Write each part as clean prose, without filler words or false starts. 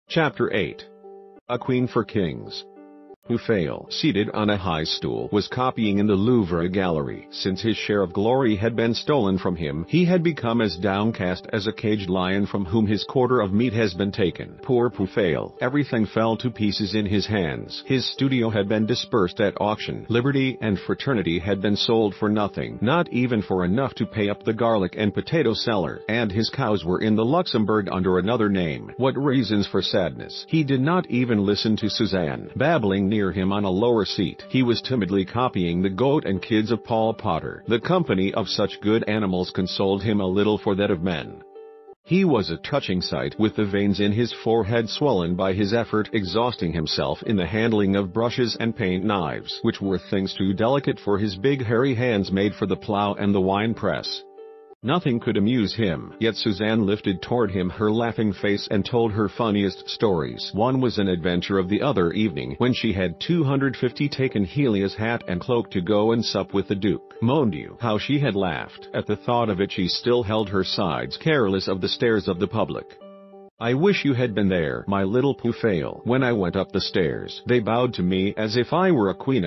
Chapter 8. A Queen for Kings. Puffail, seated on a high stool, was copying in the Louvre gallery. Since his share of glory had been stolen from him, he had become as downcast as a caged lion from whom his quarter of meat has been taken. Poor Puffail! Everything fell to pieces in his hands. His studio had been dispersed at auction. Liberty and fraternity had been sold for nothing, not even for enough to pay up the garlic and potato seller. And his cows were in the Luxembourg under another name. What reasons for sadness! He did not even listen to Suzanne, babbling near him on a lower seat. He was timidly copying the goat and kids of Paul Potter. The company of such good animals consoled him a little for that of men. He was a touching sight, with the veins in his forehead swollen by his effort, exhausting himself in the handling of brushes and paint knives, which were things too delicate for his big hairy hands made for the plow and the wine press. Nothing could amuse him, yet Suzanne lifted toward him her laughing face and told her funniest stories. One was an adventure of the other evening when she had 250 taken Helia's hat and cloak to go and sup with the Duke. Mon Dieu, how she had laughed! At the thought of it she still held her sides, careless of the stares of the public. I wish you had been there, my little Puffail. When I went up the stairs, they bowed to me as if I were a queen.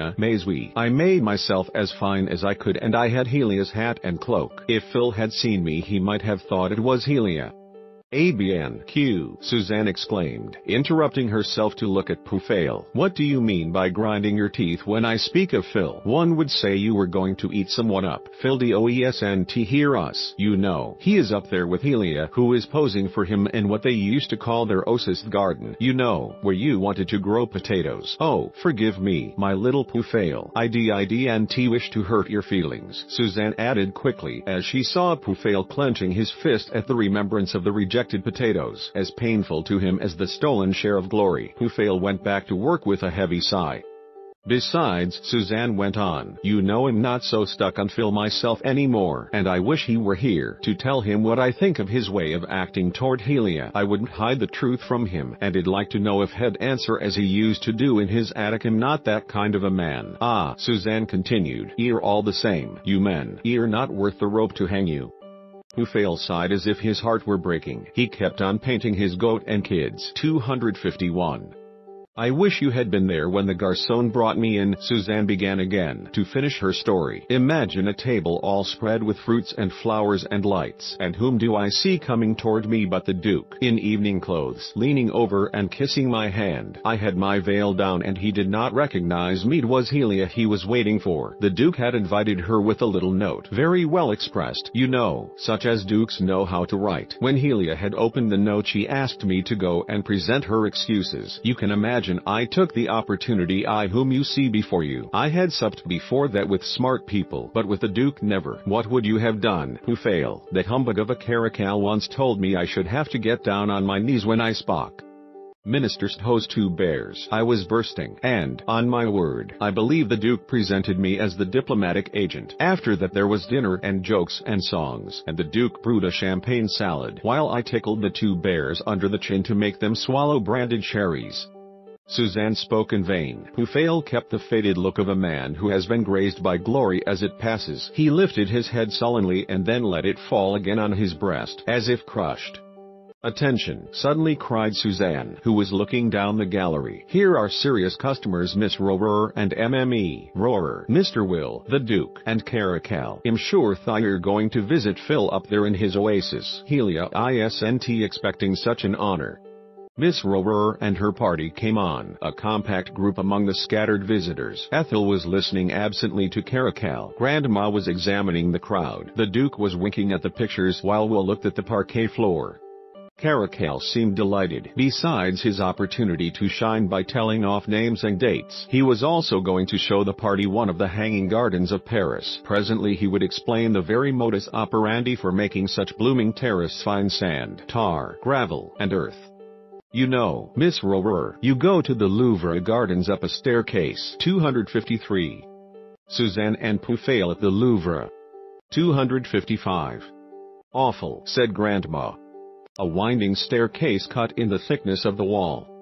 I made myself as fine as I could, and I had Helia's hat and cloak. If Phil had seen me he might have thought it was Helia. "Eh bien, Q," Suzanne exclaimed, interrupting herself to look at Puffail. "What do you mean by grinding your teeth when I speak of Phil? One would say you were going to eat someone up. Phil doesn't hear us. You know, he is up there with Helia, who is posing for him in what they used to call their Ossist garden. You know, where you wanted to grow potatoes. Oh, forgive me, my little Puffail. I didn't wish to hurt your feelings," Suzanne added quickly, as she saw Puffail clenching his fist at the remembrance of the rejected potatoes, as painful to him as the stolen share of glory. Puffail went back to work with a heavy sigh. "Besides," Suzanne went on, "you know I'm not so stuck on Phil myself anymore, and I wish he were here to tell him what I think of his way of acting toward Helia. I wouldn't hide the truth from him, and I'd like to know if he'd answer as he used to do in his attic. I'm not that kind of a man." "Ah," Suzanne continued, "you're all the same. You men, you're not worth the rope to hang you." Puffail sighed as if his heart were breaking. He kept on painting his goat and kids. 251. "I wish you had been there when the garçon brought me in," Suzanne began again, to finish her story. "Imagine a table all spread with fruits and flowers and lights, and whom do I see coming toward me but the Duke, in evening clothes, leaning over and kissing my hand. I had my veil down and he did not recognize me. It was Helia he was waiting for. The Duke had invited her with a little note, very well expressed, you know, such as dukes know how to write. When Helia had opened the note she asked me to go and present her excuses. You can imagine I took the opportunity. I whom you see before you. I had supped before that with smart people, but with the Duke never. What would you have done, Puffail? That humbug of a Caracal once told me I should have to get down on my knees when I spoke. Ministers hose two bears. I was bursting, and, on my word, I believe the Duke presented me as the diplomatic agent. After that there was dinner and jokes and songs, and the Duke brewed a champagne salad, while I tickled the two bears under the chin to make them swallow branded cherries." Suzanne spoke in vain. Puffail kept the faded look of a man who has been grazed by glory as it passes. He lifted his head sullenly and then let it fall again on his breast, as if crushed. "Attention!" suddenly cried Suzanne, who was looking down the gallery. "Here are serious customers, Miss Rohrer and Mme. Rohrer, Mr. Will, the Duke, and Caracal. I'm sure you're going to visit Phil up there in his oasis. Helia isn't expecting such an honor." Miss Rohrer and her party came on, a compact group among the scattered visitors. Ethel was listening absently to Caracal. Grandma was examining the crowd. The Duke was winking at the pictures while Will looked at the parquet floor. Caracal seemed delighted. Besides his opportunity to shine by telling off names and dates, he was also going to show the party one of the hanging gardens of Paris. Presently he would explain the very modus operandi for making such blooming terrace: fine sand, tar, gravel, and earth. "You know, Miss Rohrer, you go to the Louvre Gardens up a staircase. 253. Suzanne and Puffail at the Louvre. 255. "Awful," said Grandma. "A winding staircase cut in the thickness of the wall.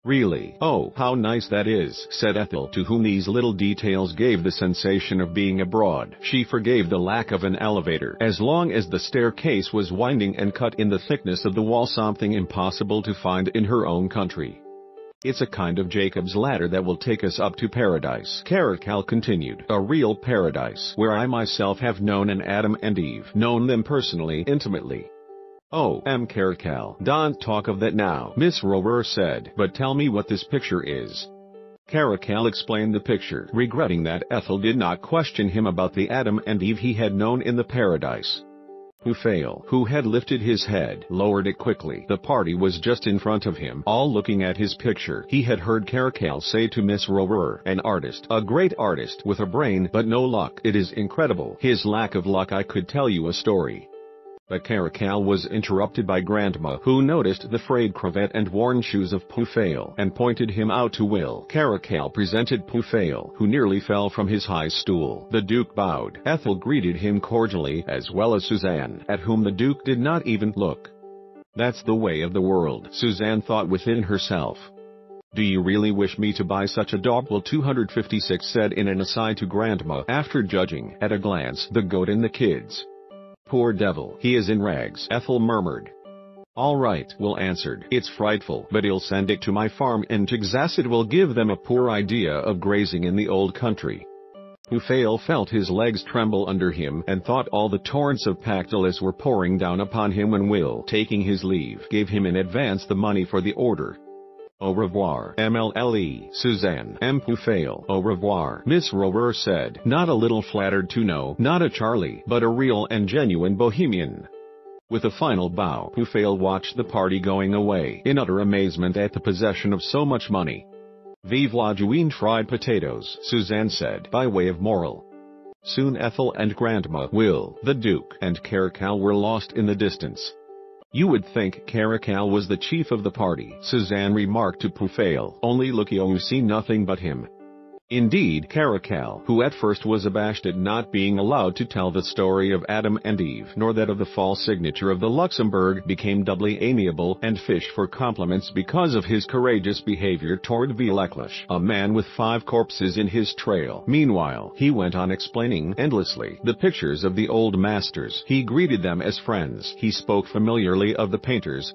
Really? Oh, how nice that is, said Ethel, to whom these little details gave the sensation of being abroad. She forgave the lack of an elevator, as long as the staircase was winding and cut in the thickness of the wall, something impossible to find in her own country. It's a kind of Jacob's ladder that will take us up to paradise, Caracal continued. A real paradise, where I myself have known an Adam and Eve, known them personally, intimately. Oh, Caracal, don't talk of that now, Miss Rower said, but tell me what this picture is. Caracal explained the picture, regretting that Ethel did not question him about the Adam and Eve he had known in the paradise. Puffail, who had lifted his head, lowered it quickly. The party was just in front of him, all looking at his picture. He had heard Caracal say to Miss Rower, an artist, a great artist with a brain but no luck. It is incredible, his lack of luck. I could tell you a story. But Caracal was interrupted by Grandma, who noticed the frayed cravat and worn shoes of Puffail and pointed him out to Will. Caracal presented Puffail, who nearly fell from his high stool. The Duke bowed. Ethel greeted him cordially, as well as Suzanne, at whom the Duke did not even look. That's the way of the world, Suzanne thought within herself. Do you really wish me to buy such a dog? Will 256 said in an aside to Grandma, after judging, at a glance, the goat and the kids. Poor devil, he is in rags, Ethel murmured. All right, Will answered. It's frightful, but he'll send it to my farm in Texas. It will give them a poor idea of grazing in the old country. Puffail felt his legs tremble under him and thought all the torrents of Pactolus were pouring down upon him when Will, taking his leave, gave him in advance the money for the order. Au revoir, MLLE, Suzanne M. Puffail. Au revoir, Miss Rower said, not a little flattered to know, not a Charlie, but a real and genuine bohemian. With a final bow, Puffail watched the party going away, in utter amazement at the possession of so much money. Vive la Jouine fried potatoes, Suzanne said, by way of moral. Soon Ethel and Grandma, Will, the Duke, and Caracal were lost in the distance. You would think Caracal was the chief of the party, Suzanne remarked to Puffail, only look, you see nothing but him. Indeed, Caracal, who at first was abashed at not being allowed to tell the story of Adam and Eve, nor that of the false signature of the Luxembourg, became doubly amiable and fished for compliments because of his courageous behavior toward Villeclache, a man with 5 corpses in his trail. Meanwhile, he went on explaining endlessly the pictures of the old masters. He greeted them as friends. He spoke familiarly of the painters.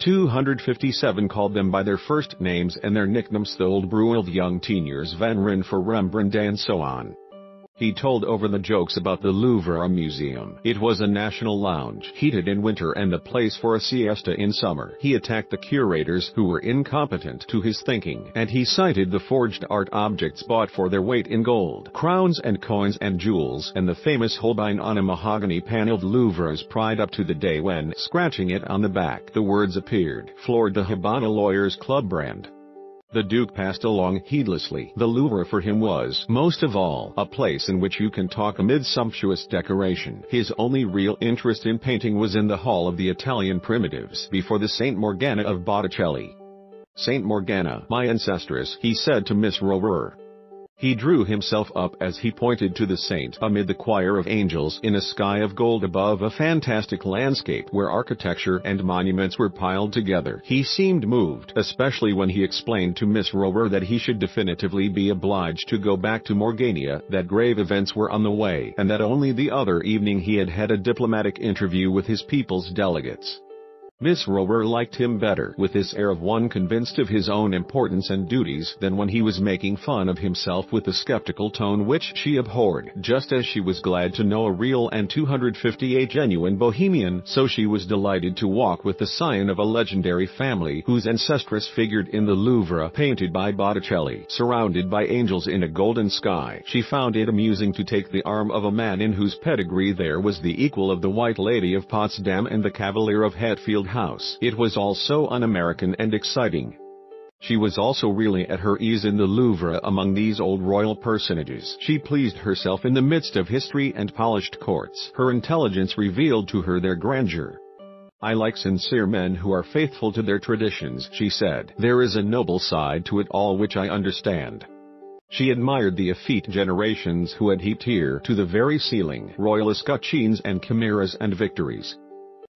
257 called them by their first names and their nicknames, the old Bruiled young Teniers, Van Ryn for Rembrandt, and so on. He told over the jokes about the Louvre Museum. It was a national lounge, heated in winter and the place for a siesta in summer. He attacked the curators, who were incompetent to his thinking, and he cited the forged art objects bought for their weight in gold, crowns and coins and jewels, and the famous Holbein on a mahogany-paneled Louvre's pride, up to the day when, scratching it on the back, the words appeared, "Floored the Habana Lawyers Club brand." The Duke passed along heedlessly. The Louvre for him was, most of all, a place in which you can talk amid sumptuous decoration. His only real interest in painting was in the Hall of the Italian Primitives, before the Saint Morgana of Botticelli. Saint Morgana, my ancestress, he said to Miss Rower. He drew himself up as he pointed to the saint amid the choir of angels in a sky of gold above a fantastic landscape where architecture and monuments were piled together. He seemed moved, especially when he explained to Miss Rower that he should definitively be obliged to go back to Morgania, that grave events were on the way, and that only the other evening he had had a diplomatic interview with his people's delegates. Miss Rower liked him better, with this air of one convinced of his own importance and duties, than when he was making fun of himself with the skeptical tone which she abhorred, just as she was glad to know a real and 258 genuine bohemian. So she was delighted to walk with the scion of a legendary family whose ancestress figured in the Louvre, painted by Botticelli, surrounded by angels in a golden sky. She found it amusing to take the arm of a man in whose pedigree there was the equal of the White Lady of Potsdam and the Cavalier of Hatfield House. It was all so un-American and exciting. She was also really at her ease in the Louvre among these old royal personages. She pleased herself in the midst of history and polished courts. Her intelligence revealed to her their grandeur. I like sincere men who are faithful to their traditions, she said. There is a noble side to it all which I understand. She admired the effete generations who had heaped here to the very ceiling royal escutcheons and chimeras and victories.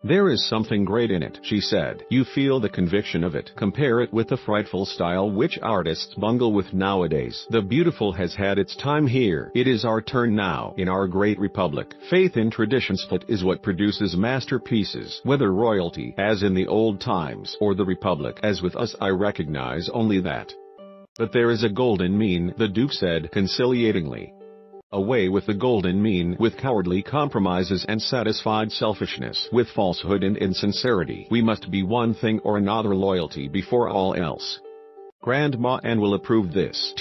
"There is something great in it," she said. "You feel the conviction of it. Compare it with the frightful style which artists bungle with nowadays. The beautiful has had its time here. It is our turn now. In our great republic, faith in traditions is what produces masterpieces. Whether royalty, as in the old times, or the republic, as with us, I recognize only that. But there is a golden mean," the Duke said conciliatingly. "Away with the golden mean, with cowardly compromises and satisfied selfishness, with falsehood and insincerity. We must be one thing or another, loyalty before all else. Grandma Anne will approve this."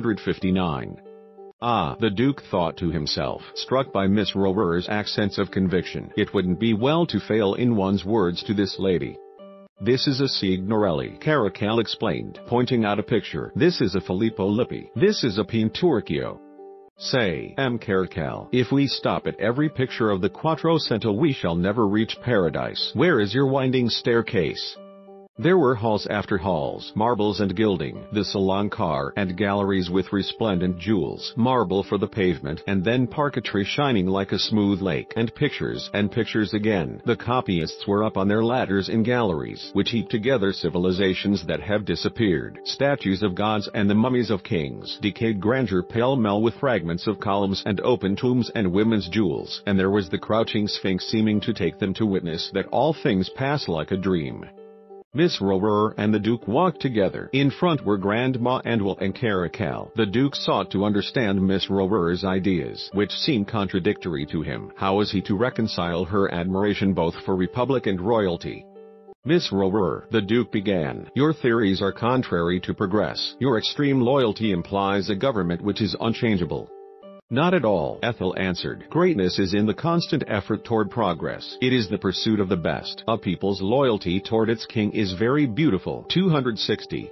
259. Ah, the Duke thought to himself, struck by Miss Rower's accents of conviction. It wouldn't be well to fail in one's words to this lady. "This is a Signorelli," Caracal explained, pointing out a picture. "This is a Filippo Lippi. This is a Pinturicchio. Say, Caracal, if we stop at every picture of the Quattrocento we shall never reach paradise. Where is your winding staircase?" There were halls after halls, marbles and gilding, the salon car and galleries with resplendent jewels, marble for the pavement, and then parquetry shining like a smooth lake, and pictures again. The copyists were up on their ladders in galleries, which heap together civilizations that have disappeared, statues of gods and the mummies of kings, decayed grandeur pell-mell with fragments of columns and open tombs and women's jewels, and there was the crouching sphinx seeming to take them to witness that all things pass like a dream. Miss Rower and the Duke walked together. In front were Grandma Anne and Caracal. The Duke sought to understand Miss Rower's ideas, which seemed contradictory to him. How was he to reconcile her admiration both for republic and royalty? "Miss Rower," the Duke began, "your theories are contrary to progress. Your extreme loyalty implies a government which is unchangeable." "Not at all," Ethel answered. "Greatness is in the constant effort toward progress. It is the pursuit of the best. A people's loyalty toward its king is very beautiful." 260.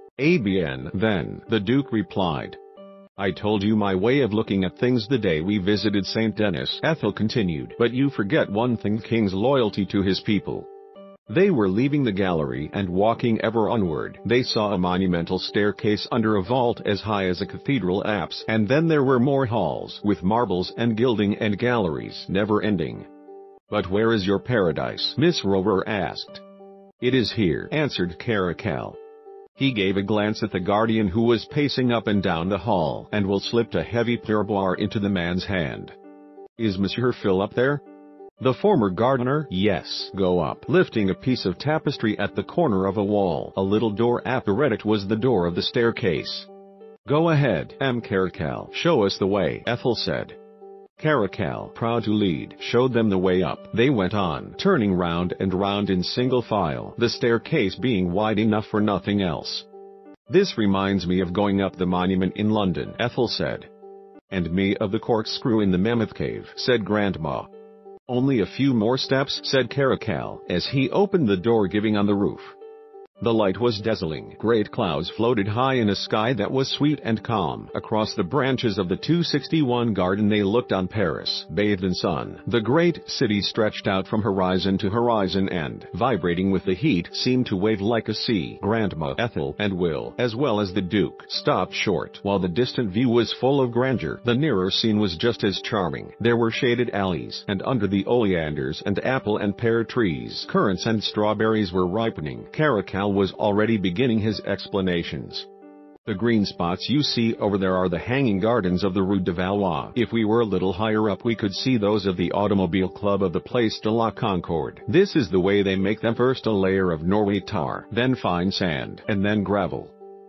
"ABN, then," the Duke replied. "I told you my way of looking at things the day we visited St. Denis," Ethel continued. "But you forget one thing: the king's loyalty to his people." They were leaving the gallery and walking ever onward. They saw a monumental staircase under a vault as high as a cathedral apse, and then there were more halls, with marbles and gilding and galleries, never ending. "But where is your paradise?" Miss Rower asked. "It is here," answered Caracal. He gave a glance at the guardian who was pacing up and down the hall, and Will slipped a heavy pourboire into the man's hand. "Is Monsieur Phil up there?" "The former gardener?" "Yes." "Go up." Lifting a piece of tapestry at the corner of a wall, a little door appeared. It was the door of the staircase. "Go ahead, Caracal. Show us the way," Ethel said. Caracal, proud to lead, showed them the way up. They went on, turning round and round in single file, the staircase being wide enough for nothing else. "This reminds me of going up the monument in London," Ethel said. "And me of the corkscrew in the Mammoth Cave," said Grandma. "Only a few more steps," said Caracal, as he opened the door giving on the roof. The light was dazzling. Great clouds floated high in a sky that was sweet and calm. Across the branches of the 261 garden they looked on Paris, bathed in sun. The great city stretched out from horizon to horizon and, vibrating with the heat, seemed to wave like a sea. Grandma, Ethel, and Will, as well as the Duke, stopped short. While the distant view was full of grandeur, the nearer scene was just as charming. There were shaded alleys, and under the oleanders and apple and pear trees, currants and strawberries were ripening. Caracal was already beginning his explanations. "The green spots you see over there are the hanging gardens of the Rue de Valois. If we were a little higher up we could see those of the Automobile Club of the Place de la Concorde. This is the way they make them: first a layer of Norway tar, then fine sand, and then gravel."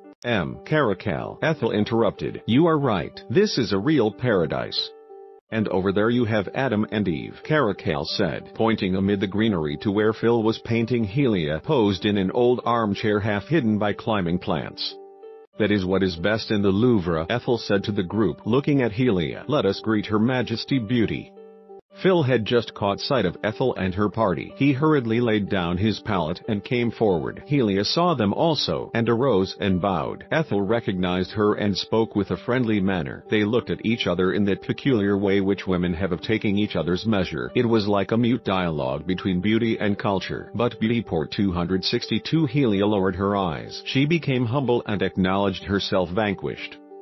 Caracal, Ethel interrupted. "You are right. This is a real paradise." "And over there you have Adam and Eve," Caracal said, pointing amid the greenery to where Phil was painting Helia posed in an old armchair half hidden by climbing plants. "That is what is best in the Louvre," Ethel said to the group, looking at Helia. "Let us greet Her Majesty Beauty." Phil had just caught sight of Ethel and her party. He hurriedly laid down his palette and came forward. Helia saw them also, and arose and bowed. Ethel recognized her and spoke with a friendly manner. They looked at each other in that peculiar way which women have of taking each other's measure. It was like a mute dialogue between beauty and culture. But beauty poured. 262. Helia lowered her eyes. She became humble and acknowledged herself vanquished.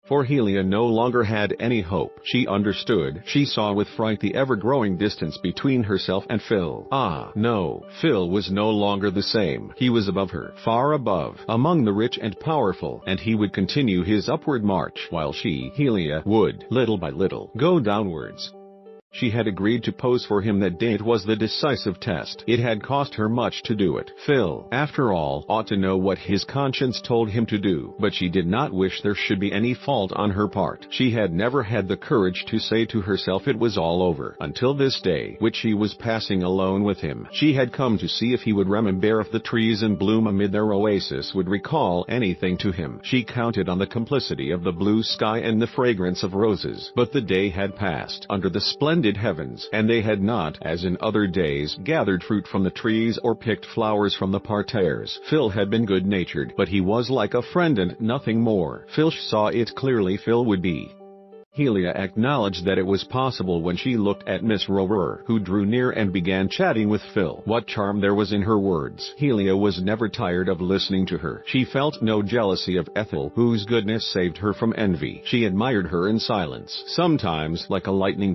For Helia no longer had any hope. She understood. She saw with fright the ever-growing distance between herself and Phil. Ah, no, Phil was no longer the same. He was above her, far above, among the rich and powerful, and he would continue his upward march, while she, Helia, would, little by little, go downwards. She had agreed to pose for him that day. It was the decisive test. It had cost her much to do it. Phil, after all, ought to know what his conscience told him to do, but she did not wish there should be any fault on her part. She had never had the courage to say to herself it was all over, until this day, which she was passing alone with him. She had come to see if he would remember, if the trees in bloom amid their oasis would recall anything to him. She counted on the complicity of the blue sky and the fragrance of roses. But the day had passed under the splendid heavens, and they had not, as in other days, gathered fruit from the trees or picked flowers from the parterres. Phil had been good-natured, but he was like a friend and nothing more. Phil saw it clearly. Phil would be. Helia acknowledged that it was possible when she looked at Miss Rower, who drew near and began chatting with Phil. What charm there was in her words! Helia was never tired of listening to her. She felt no jealousy of Ethel, whose goodness saved her from envy. She admired her in silence. Sometimes, like a lightning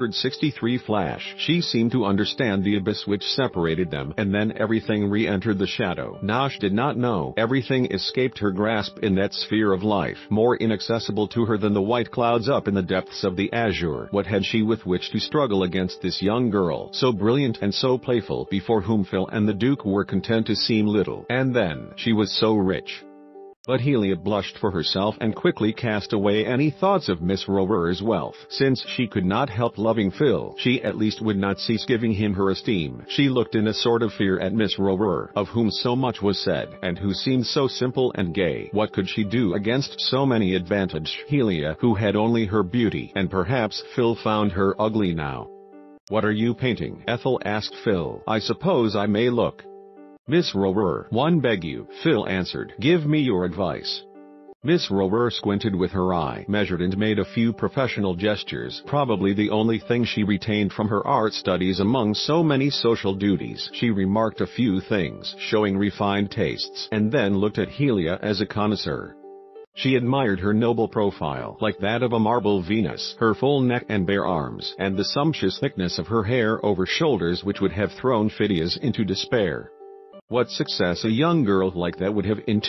263 flash, she seemed to understand the abyss which separated them, and then everything re-entered the shadow. Nash did not know. Everything escaped her grasp in that sphere of life, more inaccessible to her than the white clouds up in the depths of the azure. What had she with which to struggle against this young girl, so brilliant and so playful, before whom Phil and the Duke were content to seem little? And then, she was so rich. But Helia blushed for herself and quickly cast away any thoughts of Miss Rower's wealth. Since she could not help loving Phil, she at least would not cease giving him her esteem. She looked in a sort of fear at Miss Rower, of whom so much was said, and who seemed so simple and gay. What could she do against so many advantages? Helia, who had only her beauty, and perhaps Phil found her ugly now. "What are you painting?" Ethel asked Phil. "I suppose I may look?" "Miss Rower, one beg you," Phil answered. "Give me your advice." Miss Rower squinted with her eye, measured and made a few professional gestures, probably the only thing she retained from her art studies among so many social duties. She remarked a few things, showing refined tastes, and then looked at Helia as a connoisseur. She admired her noble profile, like that of a marble Venus, her full neck and bare arms, and the sumptuous thickness of her hair over shoulders which would have thrown Phidias into despair. What success a young girl like that would have in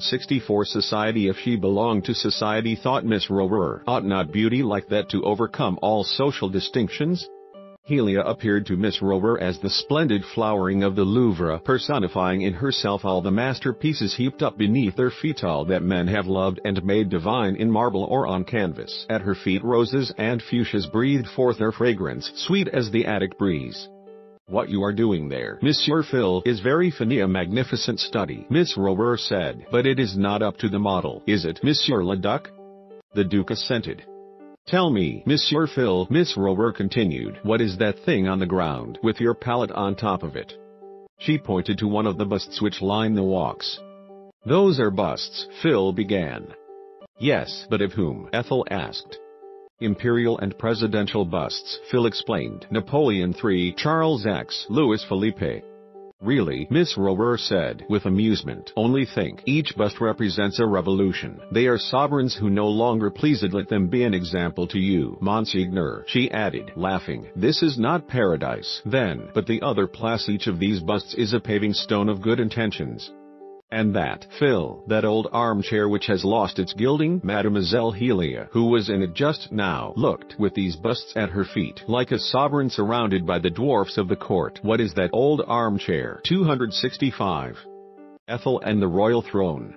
264 society if she belonged to society, thought Miss Rower. Ought not beauty like that to overcome all social distinctions? Helia appeared to Miss Rower as the splendid flowering of the Louvre, personifying in herself all the masterpieces heaped up beneath their feet, all that men have loved and made divine in marble or on canvas. At her feet roses and fuchsias breathed forth their fragrance, sweet as the Attic breeze. "What you are doing there, Monsieur Phil, is very funny, a magnificent study," Miss Rower said. "But it is not up to the model, is it, Monsieur le Duc?" The Duke assented. "Tell me, Monsieur Phil," Miss Rower continued, "what is that thing on the ground, with your palette on top of it?" She pointed to one of the busts which line the walks. "Those are busts," Phil began. "Yes, but of whom?" Ethel asked. "Imperial and presidential busts," Phil explained. "Napoleon III, Charles X, Louis Philippe." "Really?" Miss Rower said, with amusement. "Only think, each bust represents a revolution. They are sovereigns who no longer please it. Let them be an example to you, Monseigneur," she added, laughing. "This is not paradise, then, but the other place. Each of these busts is a paving stone of good intentions." "And that, Phil, that old armchair which has lost its gilding?" Mademoiselle Helia, who was in it just now, looked, with these busts at her feet, like a sovereign surrounded by the dwarfs of the court. "What is that old armchair?" 265. "Ethel and the royal throne."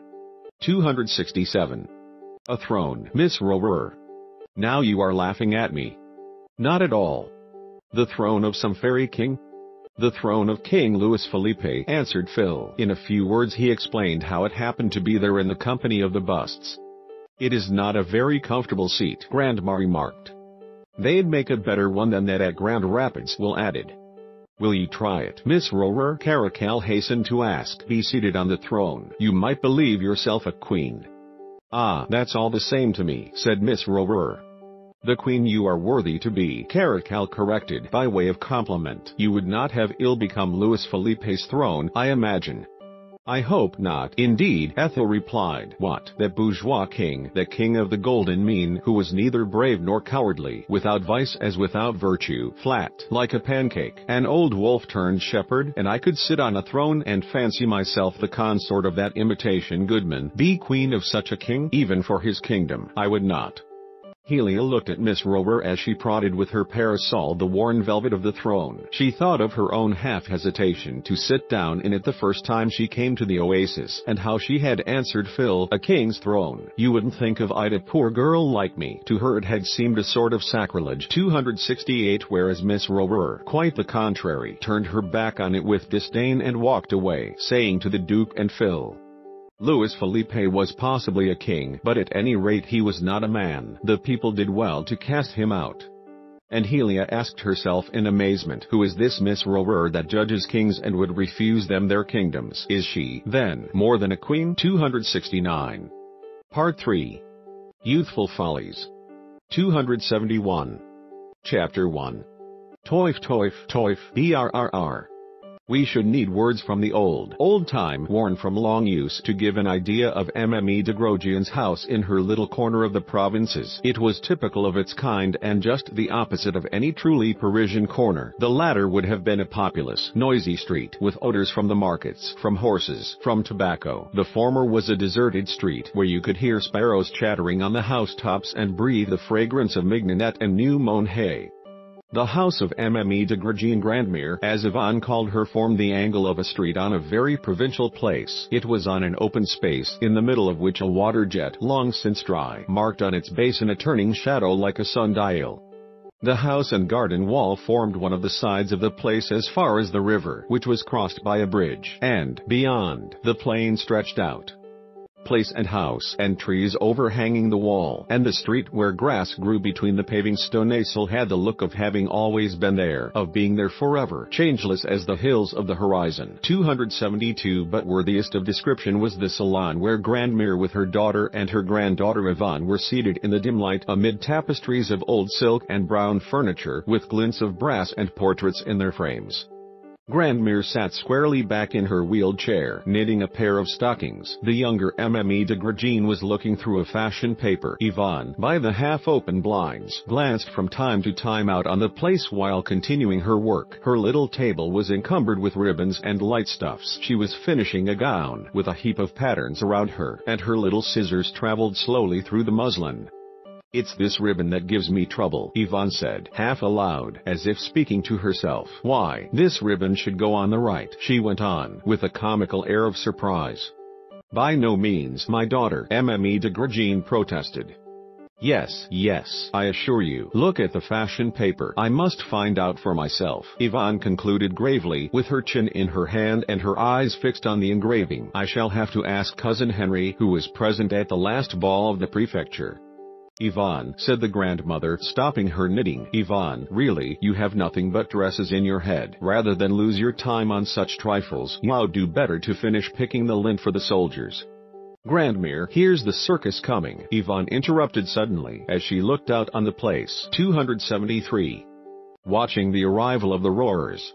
267. "A throne, Miss Rower. Now you are laughing at me." "Not at all." "The throne of some fairy king?" "The throne of King Louis Philippe," answered Phil. In a few words he explained how it happened to be there in the company of the busts. "It is not a very comfortable seat," Grandma remarked. "They'd make a better one than that at Grand Rapids," Will added. "Will you try it, Miss Rower?" Caracal hastened to ask. "Be seated on the throne. You might believe yourself a queen." "Ah, that's all the same to me," said Miss Rower. "The queen you are worthy to be," Caracal corrected, by way of compliment. "You would not have ill become Louis Philippe's throne, I imagine." I hope not. Indeed, Ethel replied. What? That bourgeois king, the king of the golden mean, who was neither brave nor cowardly, without vice as without virtue, flat, like a pancake, an old wolf turned shepherd, and I could sit on a throne and fancy myself the consort of that imitation goodman, be queen of such a king, even for his kingdom, I would not. Helia looked at Miss Rover as she prodded with her parasol the worn velvet of the throne. She thought of her own half-hesitation to sit down in it the first time she came to the oasis, and how she had answered Phil, a king's throne. You wouldn't think of Ida, poor girl like me. To her it had seemed a sort of sacrilege. 268 Whereas Miss Rover, quite the contrary, turned her back on it with disdain and walked away, saying to the Duke and Phil, Louis Philippe was possibly a king, but at any rate he was not a man. The people did well to cast him out. And Helia asked herself in amazement, who is this Miss Rover that judges kings and would refuse them their kingdoms? Is she, then, more than a queen? 269. Part 3. Youthful Follies. 271. Chapter 1. Toif toif toif, brrr. We should need words from the old time, worn from long use, to give an idea of Mme de Grosjean's house in her little corner of the provinces. It was typical of its kind and just the opposite of any truly Parisian corner. The latter would have been a populous, noisy street, with odors from the markets, from horses, from tobacco. The former was a deserted street, where you could hear sparrows chattering on the housetops and breathe the fragrance of mignonette and new mown hay. The house of Mme de Grandmere, as Yvonne called her, formed the angle of a street on a very provincial place. It was on an open space, in the middle of which a water jet, long since dry, marked on its basin a turning shadow like a sundial. The house and garden wall formed one of the sides of the place as far as the river, which was crossed by a bridge, and, beyond, the plain stretched out. Place and house and trees overhanging the wall, and the street where grass grew between the paving stoneacle had the look of having always been there, of being there forever, changeless as the hills of the horizon. 272 But worthiest of description was the salon where Grandmere with her daughter and her granddaughter Yvonne were seated in the dim light amid tapestries of old silk and brown furniture, with glints of brass and portraits in their frames. Grandmere sat squarely back in her wheeled chair, knitting a pair of stockings. The younger Mme de Grosjean was looking through a fashion paper. Yvonne, by the half-open blinds, glanced from time to time out on the place while continuing her work. Her little table was encumbered with ribbons and light stuffs. She was finishing a gown, with a heap of patterns around her, and her little scissors traveled slowly through the muslin. It's this ribbon that gives me trouble, Yvonne said, half aloud, as if speaking to herself. Why, this ribbon should go on the right, she went on, with a comical air of surprise. By no means, my daughter, Mme de Grosjean protested. Yes, I assure you. Look at the fashion paper. I must find out for myself, Yvonne concluded gravely, with her chin in her hand and her eyes fixed on the engraving. I shall have to ask Cousin Henry, who was present at the last ball of the prefecture. Yvonne, said the grandmother, stopping her knitting. Yvonne, really, you have nothing but dresses in your head. Rather than lose your time on such trifles, you'd do better to finish picking the lint for the soldiers. Grandmere, here's the circus coming, Yvonne interrupted suddenly, as she looked out on the place. 273. Watching the arrival of the roarers.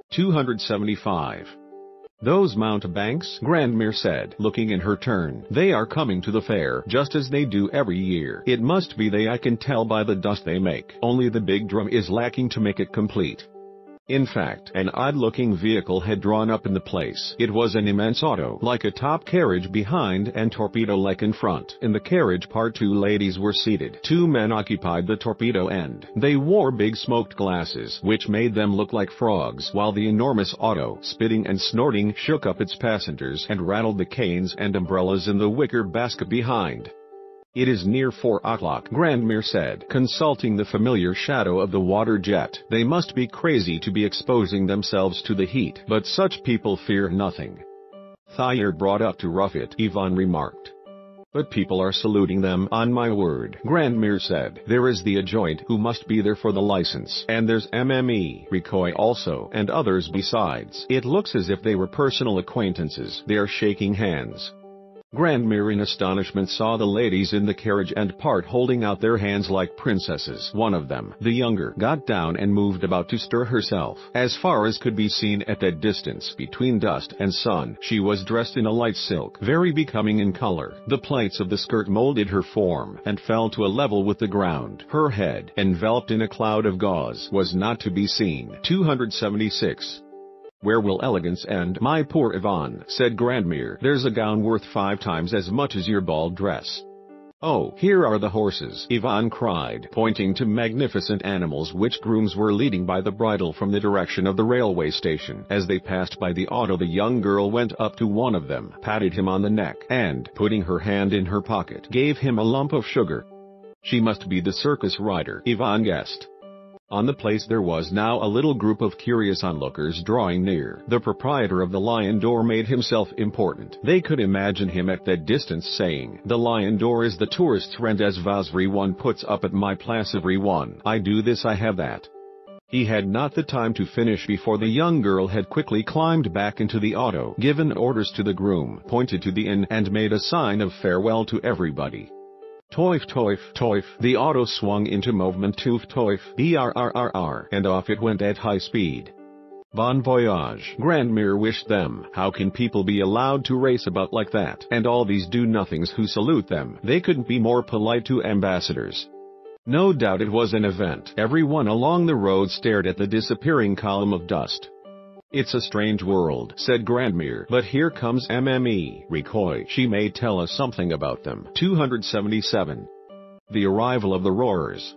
275. Those mountebanks, Grandmere said, looking in her turn. They are coming to the fair, just as they do every year. It must be they, I can tell by the dust they make. Only the big drum is lacking to make it complete. In fact, an odd-looking vehicle had drawn up in the place. It was an immense auto, like a top carriage behind and torpedo-like in front. In the carriage part 2 ladies were seated. 2 men occupied the torpedo end. They wore big smoked glasses, which made them look like frogs, while the enormous auto, spitting and snorting, shook up its passengers and rattled the canes and umbrellas in the wicker basket behind. It is near 4 o'clock, Grandmere said, consulting the familiar shadow of the water jet. They must be crazy to be exposing themselves to the heat, but such people fear nothing. Thayer brought up to rough it, Yvonne remarked. But people are saluting them, on my word, Grandmere said. There is the adjoint, who must be there for the license, and there's Mme Ricoy also, and others besides. It looks as if they were personal acquaintances. They are shaking hands. Grandmere in astonishment saw the ladies in the carriage and part holding out their hands like princesses. One of them, the younger, got down and moved about to stir herself. As far as could be seen at that distance between dust and sun, she was dressed in a light silk, very becoming in color. The plaits of the skirt molded her form and fell to a level with the ground. Her head, enveloped in a cloud of gauze, was not to be seen. 276. Where will elegance end, my poor Yvonne? Said Grandmere. There's a gown worth 5 times as much as your ball dress. Oh, here are the horses, Yvonne cried, pointing to magnificent animals which grooms were leading by the bridle from the direction of the railway station. As they passed by the auto, the young girl went up to one of them, patted him on the neck, and, putting her hand in her pocket, gave him a lump of sugar. She must be the circus rider, Yvonne guessed. On the place there was now a little group of curious onlookers drawing near. The proprietor of the Lion d'Or made himself important. They could imagine him at that distance saying, "The Lion d'Or is the tourist's rendezvous. Everyone puts up at my place. Everyone. I do this, I have that." He had not the time to finish before the young girl had quickly climbed back into the auto, given orders to the groom, pointed to the inn, and made a sign of farewell to everybody. Toif toif toif, the auto swung into movement. Toof toif, brrrr, and off it went at high speed. Bon voyage, Grandmere wished them. How can people be allowed to race about like that? And all these do-nothings who salute them. They couldn't be more polite to ambassadors. No doubt it was an event. Everyone along the road stared at the disappearing column of dust. It's a strange world, said Grandmere, but here comes Mme. Ricoy. She may tell us something about them. 277. The arrival of the roarers.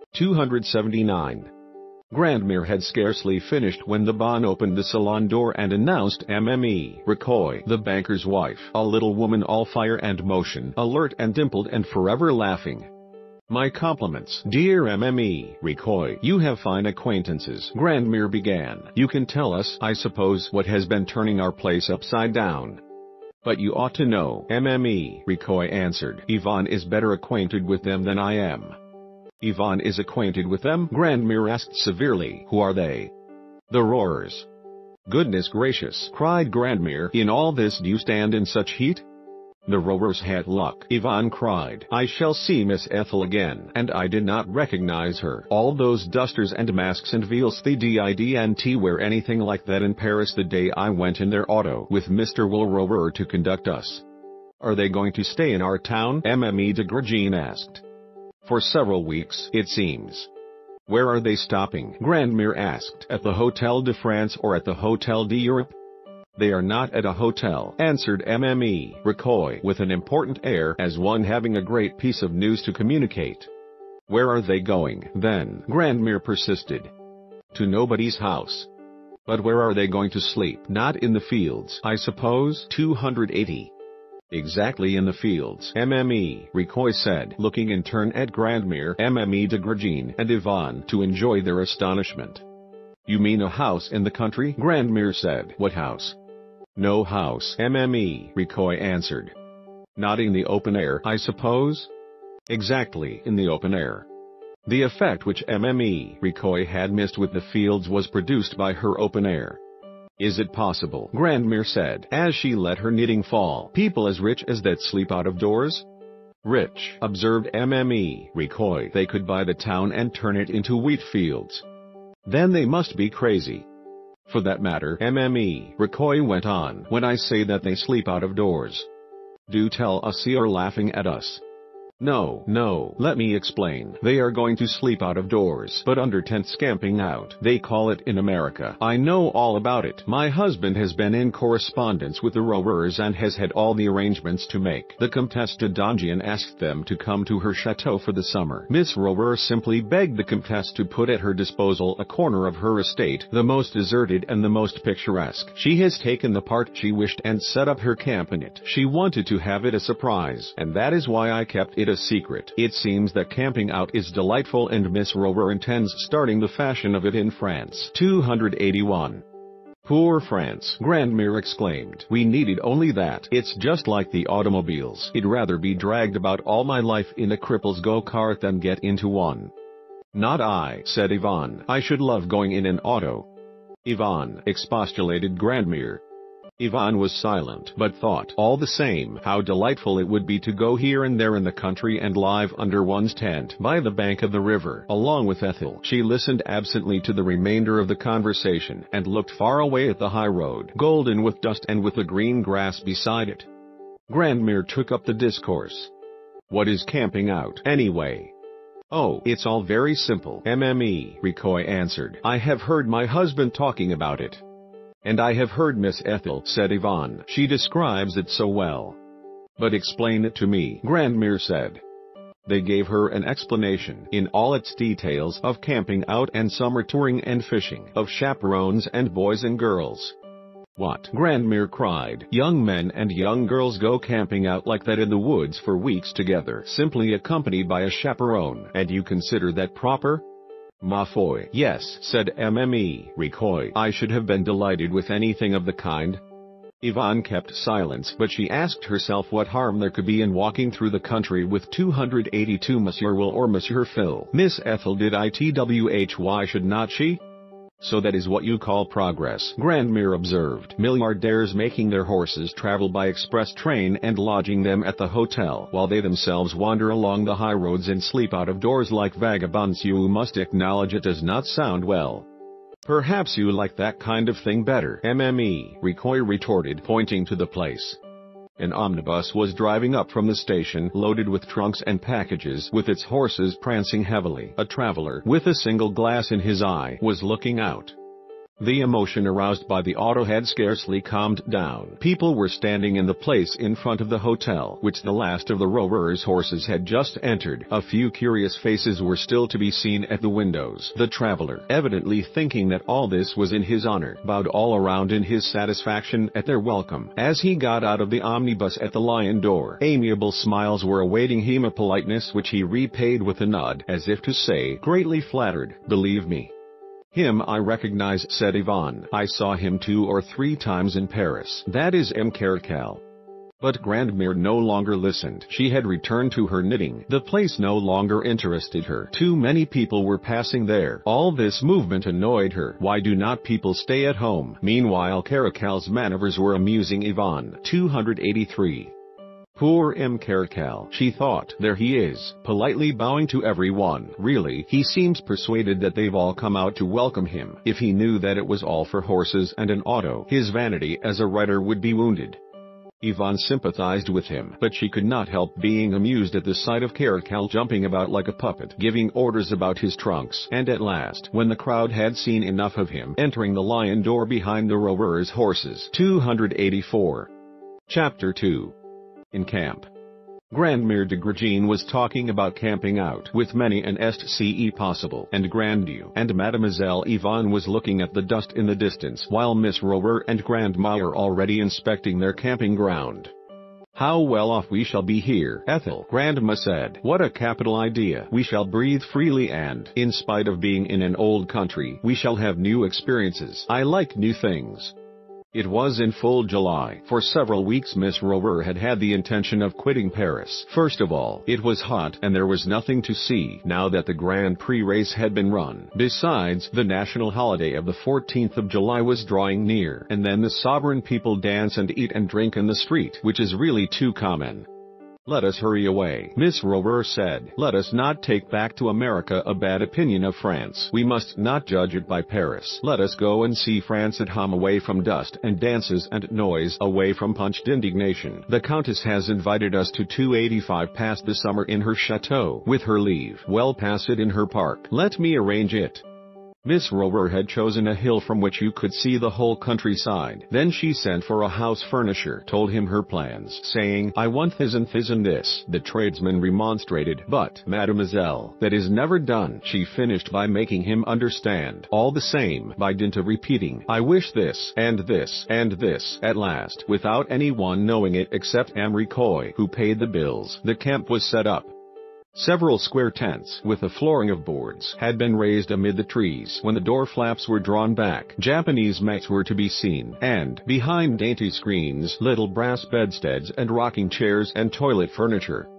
279. Grandmere had scarcely finished when the bonne opened the salon door and announced Mme. Ricoy, the banker's wife, a little woman all fire and motion, alert and dimpled and forever laughing. My compliments, dear Mme. Ricoy. You have fine acquaintances, Grandmere began. You can tell us, I suppose, what has been turning our place upside down. But you ought to know, Mme. Ricoy answered. Yvonne is better acquainted with them than I am. Yvonne is acquainted with them? Grandmere asked severely. Who are they? The roarers. Goodness gracious, cried Grandmere. In all this do you stand in such heat? The roarers had luck, Yvonne cried. I shall see Miss Ethel again, and I did not recognize her. All those dusters and masks and veils, they didn't wear anything like that in Paris the day I went in their auto with Mr. Wilrower to conduct us. Are they going to stay in our town? Mme. de Grigine asked. For several weeks, it seems. Where are they stopping? Grandmere asked. At the Hotel de France or at the Hotel d'Europe? They are not at a hotel, answered Mme. Ricoy with an important air, as one having a great piece of news to communicate. Where are they going, then? Grandmere persisted. To nobody's house. But where are they going to sleep? Not in the fields, I suppose? 280. Exactly in the fields, Mme. Ricoy said, looking in turn at Grandmere, Mme. de Grigine, and Yvonne to enjoy their astonishment. You mean a house in the country? Grandmere said. What house? No house, Mme. Ricoy answered. Not in the open air, I suppose? Exactly, in the open air. The effect which Mme. Ricoy had missed with the fields was produced by her open air. Is it possible? Grandmere said, as she let her knitting fall. People as rich as that sleep out of doors? Rich, observed Mme. Ricoy. They could buy the town and turn it into wheat fields. Then they must be crazy. For that matter, Mme. Ricoy went on, when I say that they sleep out of doors. Do tell us you're laughing at us. No, let me explain. They are going to sleep out of doors, but under tents, camping out. They call it in America. I know all about it. My husband has been in correspondence with the roarers and has had all the arrangements to make. The Comtesse de Dongian asked them to come to her chateau for the summer. Miss Roarer simply begged the Comtesse to put at her disposal a corner of her estate, the most deserted and the most picturesque. She has taken the part she wished and set up her camp in it. She wanted to have it a surprise, and that is why I kept it a secret. It seems that camping out is delightful and Miss Rover intends starting the fashion of it in France. 281. Poor France, Grandmere exclaimed. We needed only that. It's just like the automobiles. I'd rather be dragged about all my life in a cripple's go-kart than get into one. Not I, said Yvonne. I should love going in an auto. Yvonne, expostulated Grandmere. Ivan was silent but thought all the same how delightful it would be to go here and there in the country and live under one's tent by the bank of the river along with Ethel. She listened absently to the remainder of the conversation and looked far away at the high road, golden with dust and with the green grass beside it. Grandmere took up the discourse. What is camping out, anyway? Oh, it's all very simple, Ricoy answered. I have heard my husband talking about it. And I have heard Miss Ethel, said Ivan. She describes it so well. But explain it to me, Grandmere said. They gave her an explanation, in all its details, of camping out and summer touring and fishing, of chaperones and boys and girls. What? Grandmere cried. Young men and young girls go camping out like that in the woods for weeks together, simply accompanied by a chaperone, and you consider that proper? Ma foi, yes, said Ricoy. I should have been delighted with anything of the kind. Yvonne kept silence, but she asked herself what harm there could be in walking through the country with 282 Monsieur Will or Monsieur Phil. Miss Ethel did it, why should not she? So that is what you call progress, Grandmere observed. Milliardaires making their horses travel by express train and lodging them at the hotel, while they themselves wander along the high roads and sleep out of doors like vagabonds. You must acknowledge it does not sound well. Perhaps you like that kind of thing better, Ricoy retorted, pointing to the place. An omnibus was driving up from the station, loaded with trunks and packages, with its horses prancing heavily. A traveler, with a single glass in his eye, was looking out. The emotion aroused by the auto had scarcely calmed down. People were standing in the place in front of the hotel, which the last of the Rovers' horses had just entered. A few curious faces were still to be seen at the windows. The traveler, evidently thinking that all this was in his honor, bowed all around in his satisfaction at their welcome. As he got out of the omnibus at the Lion door, amiable smiles were awaiting him, a politeness which he repaid with a nod, as if to say, greatly flattered, believe me. Him I recognize, said Yvonne. I saw him 2 or 3 times in Paris. That is M. Caracal. But Grandmere no longer listened. She had returned to her knitting. The place no longer interested her. Too many people were passing there. All this movement annoyed her. Why do not people stay at home? Meanwhile Caracal's maneuvers were amusing Yvonne. 283. Poor M. Caracal, she thought. There he is, politely bowing to everyone. Really, he seems persuaded that they've all come out to welcome him. If he knew that it was all for horses and an auto, his vanity as a writer would be wounded. Yvonne sympathized with him, but she could not help being amused at the sight of Caracal jumping about like a puppet, giving orders about his trunks, and at last, when the crowd had seen enough of him, entering the Lion door behind the Rovers' horses. 284. Chapter 2. In camp. Grandmere de Gregine was talking about camping out with many an SCE possible and Grandieu, and Mademoiselle Yvonne was looking at the dust in the distance while Miss Rover and Grandma are already inspecting their camping ground. How well off we shall be here, Ethel, Grandma said. What a capital idea. We shall breathe freely and, in spite of being in an old country, we shall have new experiences. I like new things. It was in full July. For several weeks Miss Rover had had the intention of quitting Paris. First of all, it was hot and there was nothing to see now that the Grand Prix race had been run. Besides, the national holiday of the 14th of July was drawing near, and then the sovereign people dance and eat and drink in the street, which is really too common. Let us hurry away, Miss Rover said. Let us not take back to America a bad opinion of France. We must not judge it by Paris. Let us go and see France at home, away from dust and dances and noise, away from punched indignation. The Countess has invited us to 285 pass the summer in her chateau. With her leave, well, pass it in her park. Let me arrange it. Miss Rover had chosen a hill from which you could see the whole countryside. Then she sent for a house furnisher, told him her plans, saying, I want this and this and this. The tradesman remonstrated, but, mademoiselle, that is never done. She finished by making him understand. All the same, by dint of repeating, I wish this, and this, and this. At last, without anyone knowing it except Ricoy, who paid the bills, the camp was set up. Several square tents, with a flooring of boards, had been raised amid the trees. When the door flaps were drawn back, Japanese mats were to be seen, and, behind dainty screens, little brass bedsteads and rocking chairs and toilet furniture.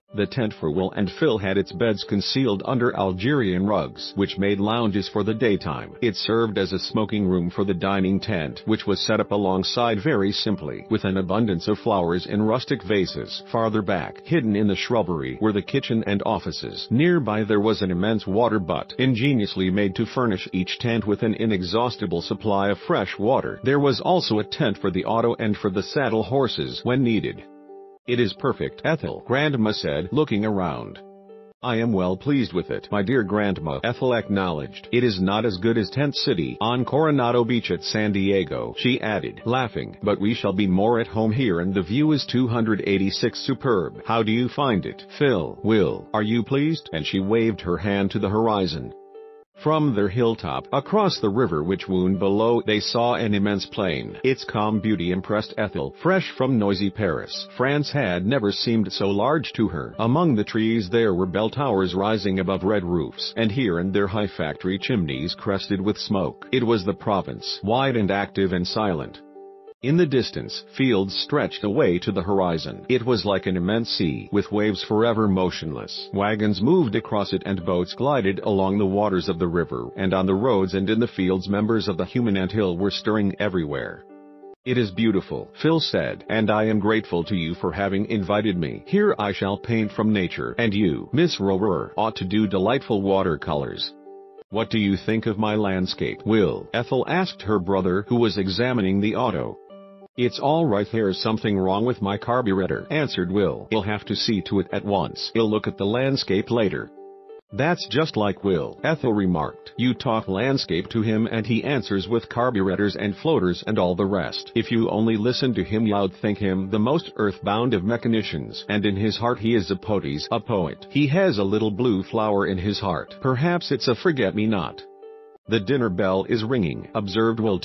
The tent for Will and Phil had its beds concealed under Algerian rugs, which made lounges for the daytime. It served as a smoking room for the dining tent, which was set up alongside very simply, with an abundance of flowers in rustic vases. Farther back, hidden in the shrubbery, were the kitchen and offices. Nearby there was an immense water butt, ingeniously made to furnish each tent with an inexhaustible supply of fresh water. There was also a tent for the auto and for the saddle horses when needed. "It is perfect, Ethel," Grandma said, looking around. "I am well pleased with it, my dear Grandma," Ethel acknowledged. "It is not as good as Tent City on Coronado Beach at San Diego," she added, laughing, "but we shall be more at home here and the view is 286 superb. How do you find it, Phil? Will, are you pleased?" And she waved her hand to the horizon. From their hilltop, across the river which wound below, they saw an immense plain. Its calm beauty impressed Ethel. Fresh from noisy Paris, France had never seemed so large to her. Among the trees there were bell towers rising above red roofs, and here and there high factory chimneys crested with smoke. It was the province, wide and active and silent. In the distance, fields stretched away to the horizon. It was like an immense sea, with waves forever motionless. Wagons moved across it and boats glided along the waters of the river, and on the roads and in the fields members of the human anthill were stirring everywhere. "It is beautiful," Phil said, "and I am grateful to you for having invited me. Here I shall paint from nature, and you, Miss Rower, ought to do delightful watercolors." "What do you think of my landscape, Will?" Ethel asked her brother, who was examining the auto. "It's all right. There's something wrong with my carburetor," answered Will. "You'll have to see to it at once. I'll look at the landscape later." "That's just like Will," Ethel remarked. "You talk landscape to him and he answers with carburetors and floaters and all the rest. If you only listen to him you'd think him the most earthbound of mechanicians, and in his heart he is a poet. He has a little blue flower in his heart. Perhaps it's a forget-me-not." "The dinner bell is ringing," observed Will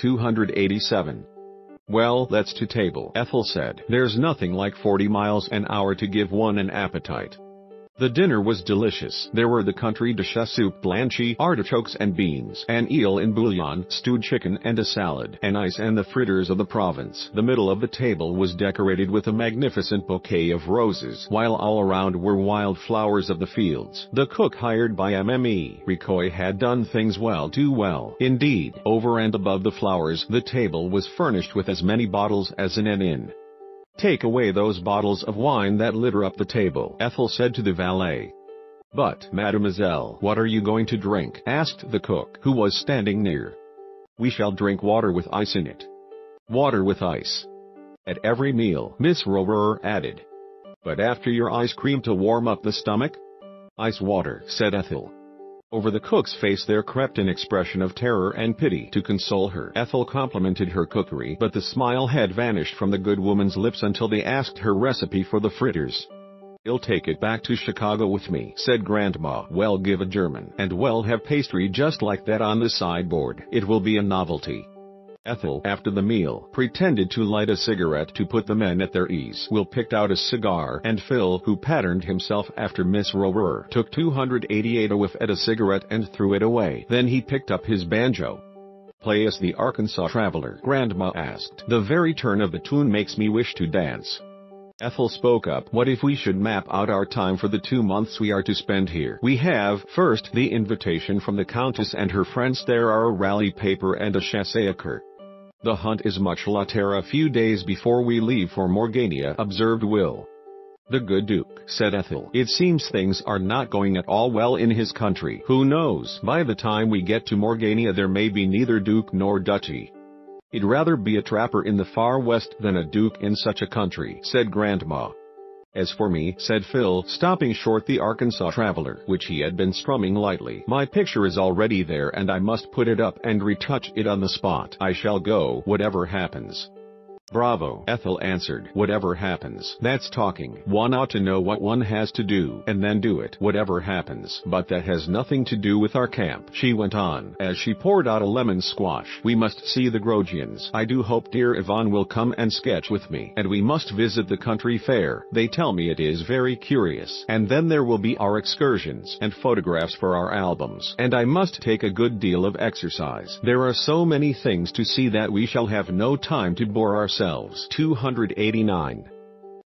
287. "Well, let's to table," Ethel said. "There's nothing like 40 miles an hour to give one an appetite." The dinner was delicious. There were the country dish soup blanche, artichokes and beans, an eel in bouillon, stewed chicken and a salad, an ice and the fritters of the province. The middle of the table was decorated with a magnificent bouquet of roses, while all around were wild flowers of the fields. The cook hired by Mme. Ricoy had done things well, too well. Indeed, over and above the flowers, the table was furnished with as many bottles as in an inn. "Take away those bottles of wine that litter up the table," Ethel said to the valet. "But, mademoiselle, what are you going to drink?" asked the cook, who was standing near. "We shall drink water with ice in it." "Water with ice at every meal," Miss Rower added. "But after your ice cream to warm up the stomach?" "Ice water," said Ethel. Over the cook's face there crept an expression of terror and pity. To console her, Ethel complimented her cookery, but the smile had vanished from the good woman's lips until they asked her recipe for the fritters. "I'll take it back to Chicago with me," said Grandma. "Well, give a German, and we'll have pastry just like that on the sideboard. It will be a novelty." Ethel, after the meal, pretended to light a cigarette to put the men at their ease. Will picked out a cigar, and Phil, who patterned himself after Miss Rower, took 288 a whiff at a cigarette and threw it away. Then he picked up his banjo. "Play us the Arkansas Traveler," Grandma asked. "The very turn of the tune makes me wish to dance." Ethel spoke up. "What if we should map out our time for the 2 months we are to spend here? We have, first, the invitation from the Countess and her friends. There are a rally paper and a chasse occur. The hunt is much later a few days before we leave for Morgania," observed Will. "The good Duke," said Ethel. "It seems things are not going at all well in his country. Who knows? By the time we get to Morgania there may be neither Duke nor Duchy." "I'd rather be a trapper in the far west than a Duke in such a country," said Grandma. "As for me," said Phil, stopping short the Arkansas Traveler, which he had been strumming lightly, "my picture is already there and I must put it up and retouch it on the spot. I shall go, whatever happens." "Bravo," Ethel answered. "Whatever happens. That's talking. One ought to know what one has to do, and then do it, whatever happens. But that has nothing to do with our camp," she went on, as she poured out a lemon squash. "We must see the Grogians. I do hope dear Yvonne will come and sketch with me. And we must visit the country fair. They tell me it is very curious. And then there will be our excursions, and photographs for our albums. And I must take a good deal of exercise. There are so many things to see that we shall have no time to bore ourselves." 289.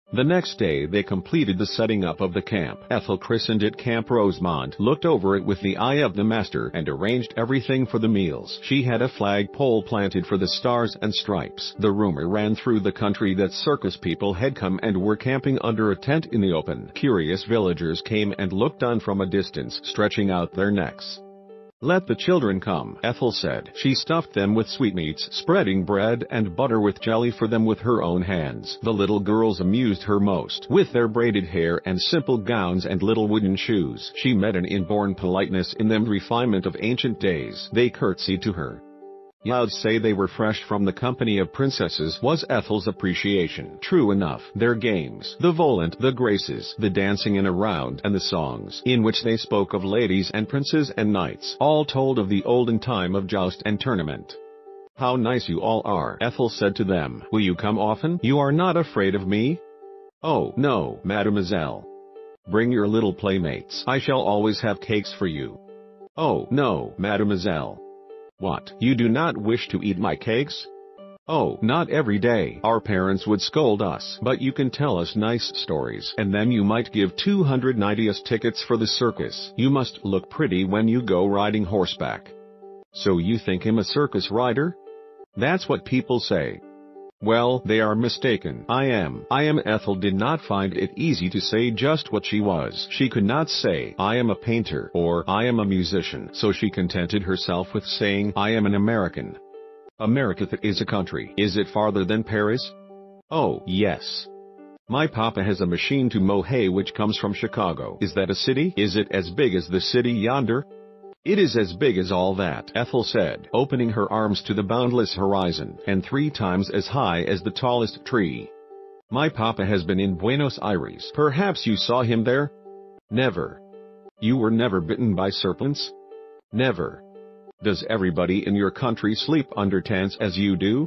The next day they completed the setting up of the camp. Ethel christened it Camp Rosemont, looked over it with the eye of the master, and arranged everything for the meals. She had a flagpole planted for the stars and stripes. The rumor ran through the country that circus people had come and were camping under a tent in the open. Curious villagers came and looked on from a distance, stretching out their necks. "Let the children come," Ethel said. She stuffed them with sweetmeats, spreading bread and butter with jelly for them with her own hands. The little girls amused her most, with their braided hair and simple gowns and little wooden shoes. She met an inborn politeness in them, refinement of ancient days. They curtsied to her. "You'd say they were fresh from the company of princesses," was Ethel's appreciation. True enough, their games, the volant, the graces, the dancing in a round, and the songs, in which they spoke of ladies and princes and knights, all told of the olden time of joust and tournament. "How nice you all are," Ethel said to them. "Will you come often? You are not afraid of me?" "Oh, no, mademoiselle. Bring your little playmates. I shall always have cakes for you." "Oh, no, mademoiselle. What, you do not wish to eat my cakes?" "Oh, not every day. Our parents would scold us. But you can tell us nice stories, and then you might give 290 us tickets for the circus. You must look pretty when you go riding horseback." "So you think him a circus rider?" "That's what people say." "Well, they are mistaken. I am. Ethel did not find it easy to say just what she was. She could not say, "I am a painter," or "I am a musician," so she contented herself with saying, "I am an American." "America is a country. Is it farther than Paris?" "Oh, yes. My papa has a machine to mow hay which comes from Chicago." "Is that a city? Is it as big as the city yonder?" "It is as big as all that," Ethel said, opening her arms to the boundless horizon, "and 3 times as high as the tallest tree. My papa has been in Buenos Aires. Perhaps you saw him there?" "Never." "You were never bitten by serpents?" "Never." "Does everybody in your country sleep under tents as you do?"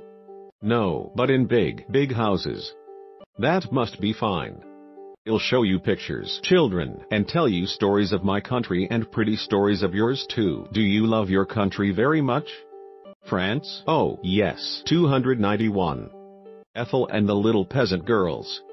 "No, but in big houses." "That must be fine. I'll show you pictures, children, and tell you stories of my country and pretty stories of yours too. Do you love your country very much?" "France? Oh, yes. 291. Ethel and the little peasant girls.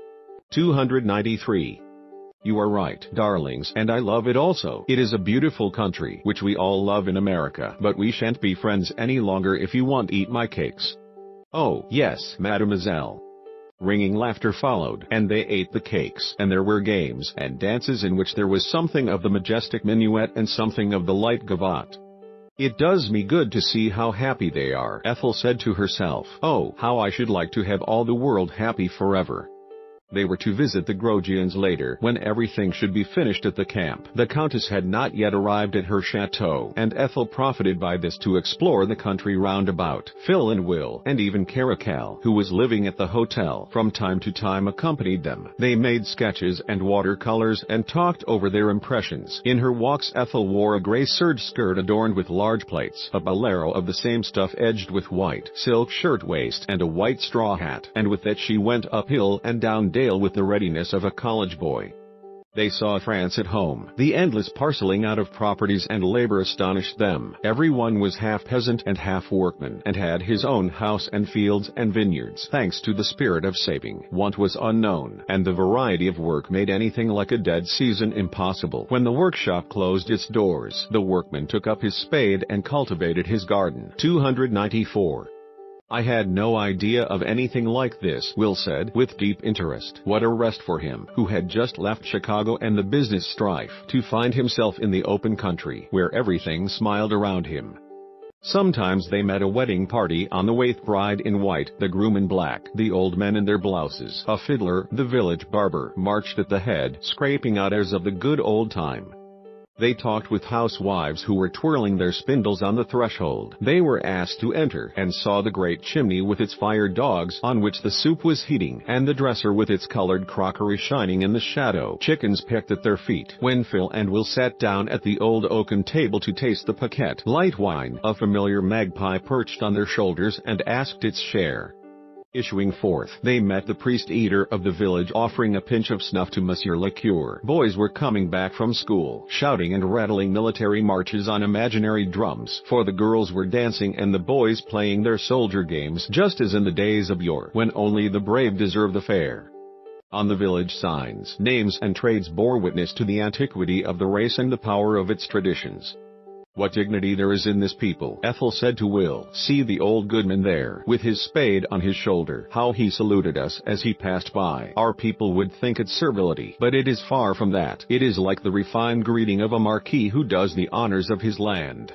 293. "You are right, darlings, and I love it also. It is a beautiful country, which we all love in America, but we shan't be friends any longer if you won't eat my cakes." "Oh, yes, mademoiselle." Ringing laughter followed, and they ate the cakes, and there were games and dances in which there was something of the majestic minuet and something of the light gavotte. "It does me good to see how happy they are," Ethel said to herself. "Oh, how I should like to have all the world happy forever." They were to visit the Grosjeans later, when everything should be finished at the camp. The Countess had not yet arrived at her chateau, and Ethel profited by this to explore the country round about. Phil and Will, and even Caracal, who was living at the hotel, from time to time accompanied them. They made sketches and watercolors and talked over their impressions. In her walks Ethel wore a gray serge skirt adorned with large plaits, a bolero of the same stuff edged with white, silk shirtwaist, and a white straw hat, and with that she went uphill and down with the readiness of a college boy. They saw France at home. The endless parceling out of properties and labor astonished them. Everyone was half peasant and half workman, and had his own house and fields and vineyards. Thanks to the spirit of saving, want was unknown, and the variety of work made anything like a dead season impossible. When the workshop closed its doors, the workman took up his spade and cultivated his garden. 294. "I had no idea of anything like this," Will said, with deep interest. What a rest for him, who had just left Chicago and the business strife, to find himself in the open country, where everything smiled around him. Sometimes they met a wedding party on the way, the bride in white, the groom in black, the old men in their blouses. A fiddler, the village barber, marched at the head, scraping out airs of the good old time. They talked with housewives who were twirling their spindles on the threshold. They were asked to enter, and saw the great chimney with its fire dogs on which the soup was heating, and the dresser with its colored crockery shining in the shadow. Chickens pecked at their feet. When Phil and Will sat down at the old oaken table to taste the Paquette light wine, a familiar magpie perched on their shoulders and asked its share. Issuing forth, they met the priest-eater of the village offering a pinch of snuff to Monsieur le Curé. Boys were coming back from school, shouting and rattling military marches on imaginary drums, for the girls were dancing and the boys playing their soldier games, just as in the days of yore, when only the brave deserved the fair. On the village signs, names and trades bore witness to the antiquity of the race and the power of its traditions. "What dignity there is in this people," Ethel said to Will. "See the old goodman there, with his spade on his shoulder. How he saluted us as he passed by. Our people would think it servility, but it is far from that. It is like the refined greeting of a marquis who does the honors of his land."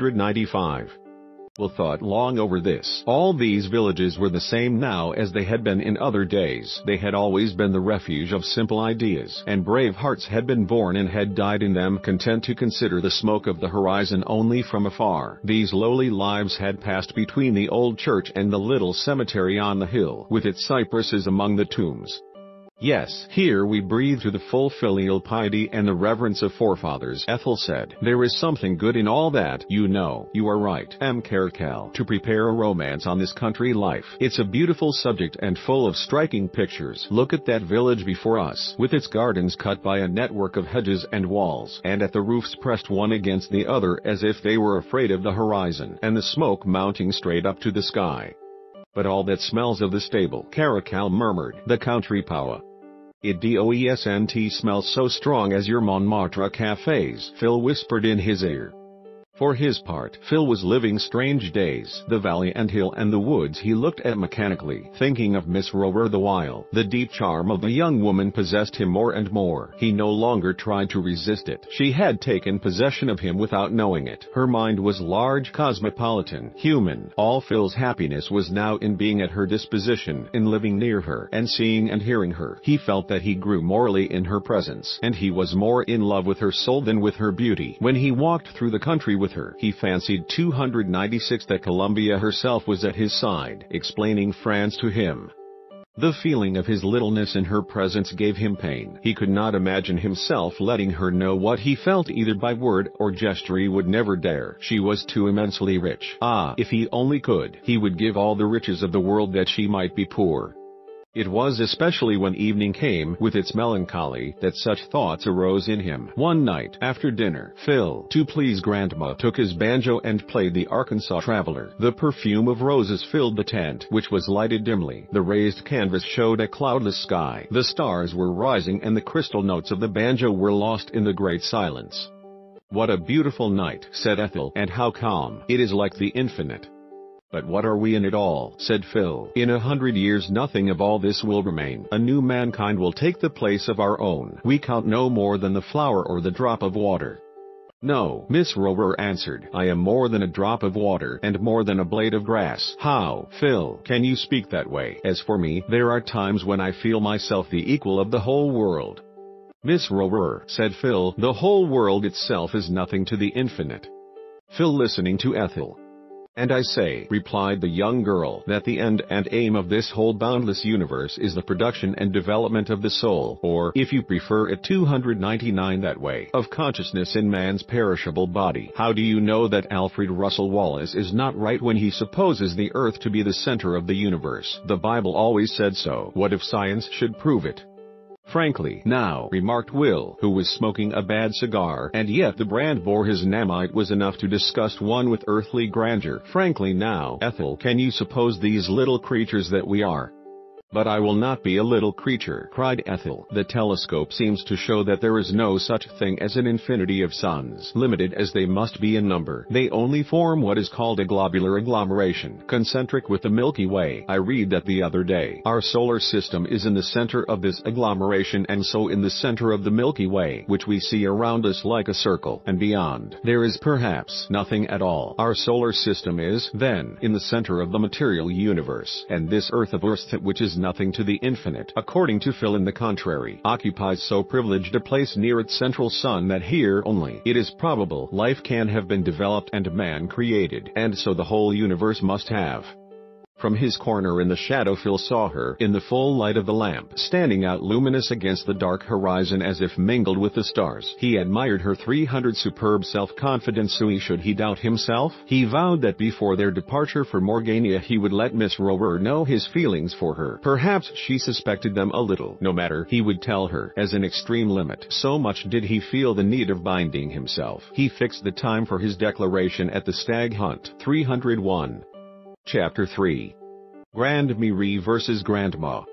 295. Will thought long over this. All these villages were the same now as they had been in other days. They had always been the refuge of simple ideas, and brave hearts had been born and had died in them, content to consider the smoke of the horizon only from afar. These lowly lives had passed between the old church and the little cemetery on the hill, with its cypresses among the tombs. "Yes, here we breathe to the full filial piety and the reverence of forefathers," Ethel said. "There is something good in all that, you know." "You are right, Caracal, to prepare a romance on this country life. It's a beautiful subject and full of striking pictures. Look at that village before us, with its gardens cut by a network of hedges and walls, and at the roofs pressed one against the other as if they were afraid of the horizon, and the smoke mounting straight up to the sky." "But all that smells of the stable," Caracal murmured. "The country power. It doesn't smell so strong as your Montmartre cafes," Phil whispered in his ear. For his part, Phil was living strange days. The valley and hill and the woods he looked at mechanically, thinking of Miss Rover the while. The deep charm of the young woman possessed him more and more. He no longer tried to resist it. She had taken possession of him without knowing it. Her mind was large, cosmopolitan, human. All Phil's happiness was now in being at her disposition, in living near her, and seeing and hearing her. He felt that he grew morally in her presence, and he was more in love with her soul than with her beauty. When he walked through the country with her, he fancied 296 that Columbia herself was at his side, explaining France to him. The feeling of his littleness in her presence gave him pain. He could not imagine himself letting her know what he felt either by word or gesture. He would never dare. She was too immensely rich. Ah, if he only could, he would give all the riches of the world that she might be poor. It was especially when evening came, with its melancholy, that such thoughts arose in him. One night, after dinner, Phil, to please Grandma, took his banjo and played the Arkansas Traveler. The perfume of roses filled the tent, which was lighted dimly. The raised canvas showed a cloudless sky. The stars were rising and the crystal notes of the banjo were lost in the great silence. "What a beautiful night," said Ethel, "and how calm. It is like the infinite." "But what are we in it all?" said Phil. "In 100 years nothing of all this will remain. A new mankind will take the place of our own. We count no more than the flower or the drop of water." "No," Miss Rover answered. "I am more than a drop of water, and more than a blade of grass." "How, Phil, can you speak that way? As for me, there are times when I feel myself the equal of the whole world." "Miss Rover," said Phil, "the whole world itself is nothing to the infinite." Phil listening to Ethel. "And I say," replied the young girl, "that the end and aim of this whole boundless universe is the production and development of the soul, or, if you prefer it 299 that way, of consciousness in man's perishable body. How do you know that Alfred Russel Wallace is not right when he supposes the earth to be the center of the universe? The Bible always said so. What if science should prove it?" "Frankly, now," remarked Will, who was smoking a bad cigar, and yet the brand bore his name. It was enough to disgust one with earthly grandeur. "Frankly now, Ethel, can you suppose these little creatures that we are?" "But I will not be a little creature," cried Ethel. "The telescope seems to show that there is no such thing as an infinity of suns, limited as they must be in number. They only form what is called a globular agglomeration, concentric with the Milky Way. I read that the other day. Our solar system is in the center of this agglomeration, and so in the center of the Milky Way, which we see around us like a circle, and beyond there is perhaps nothing at all. Our solar system is, then, in the center of the material universe, and this earth of ours, which is nothing to the infinite, according to Phil, in the contrary, occupies so privileged a place near its central sun that here only, it is probable, life can have been developed and man created, and so the whole universe must have." From his corner in the shadow Phil saw her, in the full light of the lamp, standing out luminous against the dark horizon as if mingled with the stars. He admired her 300 superb self-confidence. So should he doubt himself? He vowed that before their departure for Morgania he would let Miss Rover know his feelings for her. Perhaps she suspected them a little. No matter, he would tell her, as an extreme limit. So much did he feel the need of binding himself. He fixed the time for his declaration at the stag hunt. 301. Chapter 3. Grandmere vs. Grandma.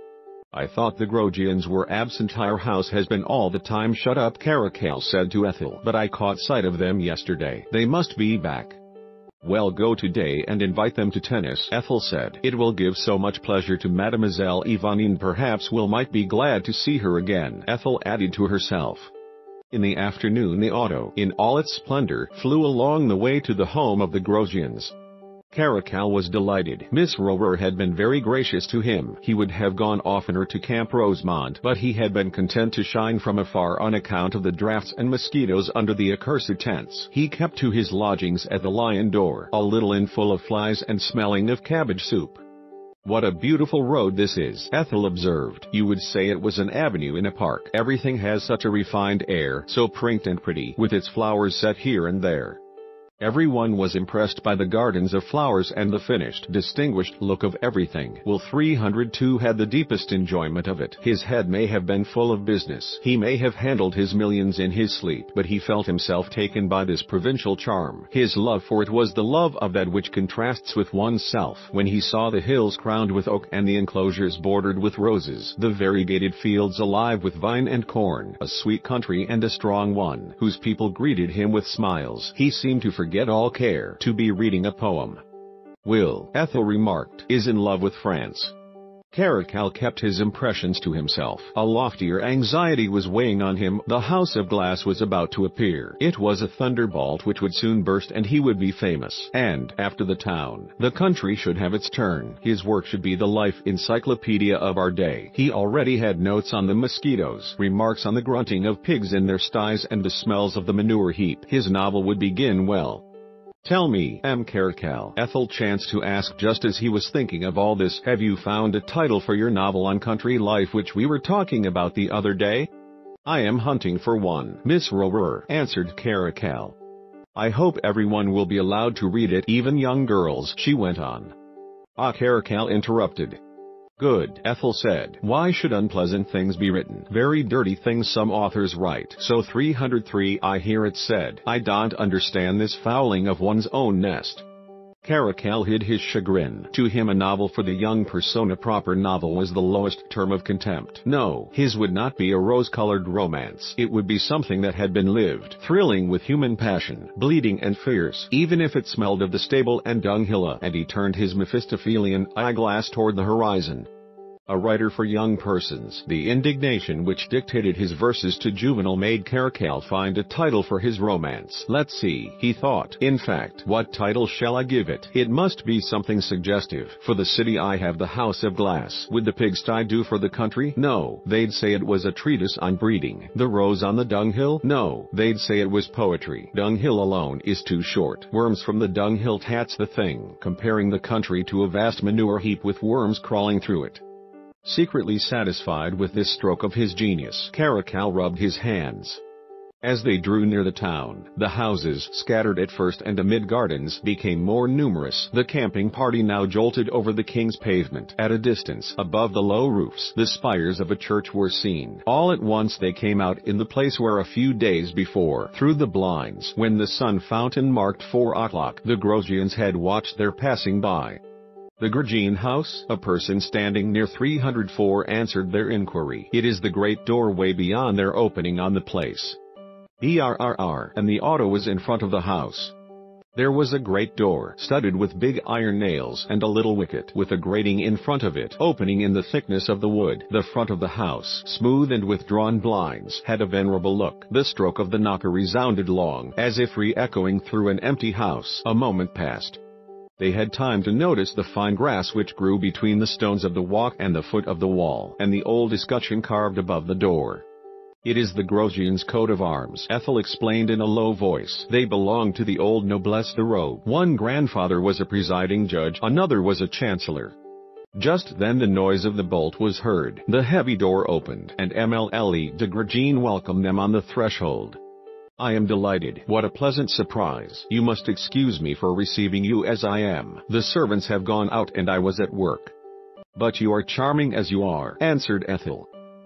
I thought the Grogians were absent. Our house has been all the time shut up, Caracal said to Ethel, but I caught sight of them yesterday. They must be back. Well, go today and invite them to tennis, Ethel said. It will give so much pleasure to Mademoiselle Evanine. Perhaps Will might be glad to see her again, Ethel added to herself. In the afternoon the auto, in all its splendor, flew along the way to the home of the Grogians. Caracal was delighted. Miss Rower had been very gracious to him. He would have gone oftener to Camp Rosemont, but he had been content to shine from afar on account of the drafts and mosquitoes under the accursed tents. He kept to his lodgings at the Lion Door, a little inn full of flies and smelling of cabbage soup. What a beautiful road this is, Ethel observed. You would say it was an avenue in a park. Everything has such a refined air, so prinked and pretty, with its flowers set here and there. Everyone was impressed by the gardens of flowers and the finished, distinguished look of everything. Will 302 had the deepest enjoyment of it. His head may have been full of business. He may have handled his millions in his sleep, but he felt himself taken by this provincial charm. His love for it was the love of that which contrasts with one's self. When he saw the hills crowned with oak and the enclosures bordered with roses, the variegated fields alive with vine and corn, a sweet country and a strong one, whose people greeted him with smiles, he seemed to forget all care, to be reading a poem. Will, Ethel remarked, is in love with France. Caracal kept his impressions to himself. A loftier anxiety was weighing on him. The House of Glass was about to appear. It was a thunderbolt which would soon burst and he would be famous. And, after the town, the country should have its turn. His work should be the life encyclopedia of our day. He already had notes on the mosquitoes, remarks on the grunting of pigs in their sties and the smells of the manure heap. His novel would begin well. Tell me, Caracal, Ethel chanced to ask just as he was thinking of all this, have you found a title for your novel on country life which we were talking about the other day? I am hunting for one, Miss Rower, answered Caracal. I hope everyone will be allowed to read it, even young girls, she went on. Ah, Caracal interrupted. Good, Ethel said. Why should unpleasant things be written? Very dirty things some authors write. So 303 I hear it said. I don't understand this fouling of one's own nest. Caracal hid his chagrin. To him a novel for the young persona proper novel was the lowest term of contempt. No, his would not be a rose-colored romance. It would be something that had been lived, thrilling with human passion, bleeding and fierce, even if it smelled of the stable and dunghill. And he turned his Mephistophelian eyeglass toward the horizon. A writer for young persons. The indignation which dictated his verses to Juvenal made Caracal find a title for his romance. Let's see, he thought. In fact, what title shall I give it? It must be something suggestive. For the city I have the House of Glass. Would the pigsty do for the country? No, they'd say it was a treatise on breeding. The rose on the dunghill? No, they'd say it was poetry. Dunghill alone is too short. Worms from the dunghill, that's the thing. Comparing the country to a vast manure heap with worms crawling through it. Secretly satisfied with this stroke of his genius, Caracal rubbed his hands. As they drew near the town, the houses, scattered at first and amid gardens, became more numerous. The camping party now jolted over the King's Pavement. At a distance, above the low roofs, the spires of a church were seen. All at once they came out in the place where a few days before, through the blinds, when the sun fountain marked 4 o'clock, the Grogians had watched their passing by. The Grogine house? A person standing near 304 answered their inquiry. It is the great doorway beyond their opening on the place. Brrr, and the auto was in front of the house. There was a great door, studded with big iron nails, and a little wicket, with a grating in front of it, opening in the thickness of the wood. The front of the house, smooth and with drawn blinds, had a venerable look. The stroke of the knocker resounded long, as if re-echoing through an empty house. A moment passed. They had time to notice the fine grass which grew between the stones of the walk and the foot of the wall, and the old escutcheon carved above the door. It is the Grogians' coat of arms, Ethel explained in a low voice. They belonged to the old noblesse de robe. One grandfather was a presiding judge, another was a chancellor. Just then the noise of the bolt was heard. The heavy door opened, and Mlle de Grogine welcomed them on the threshold. I am delighted. What a pleasant surprise. You must excuse me for receiving you as I am. The servants have gone out and I was at work. But you are charming as you are, answered Ethel.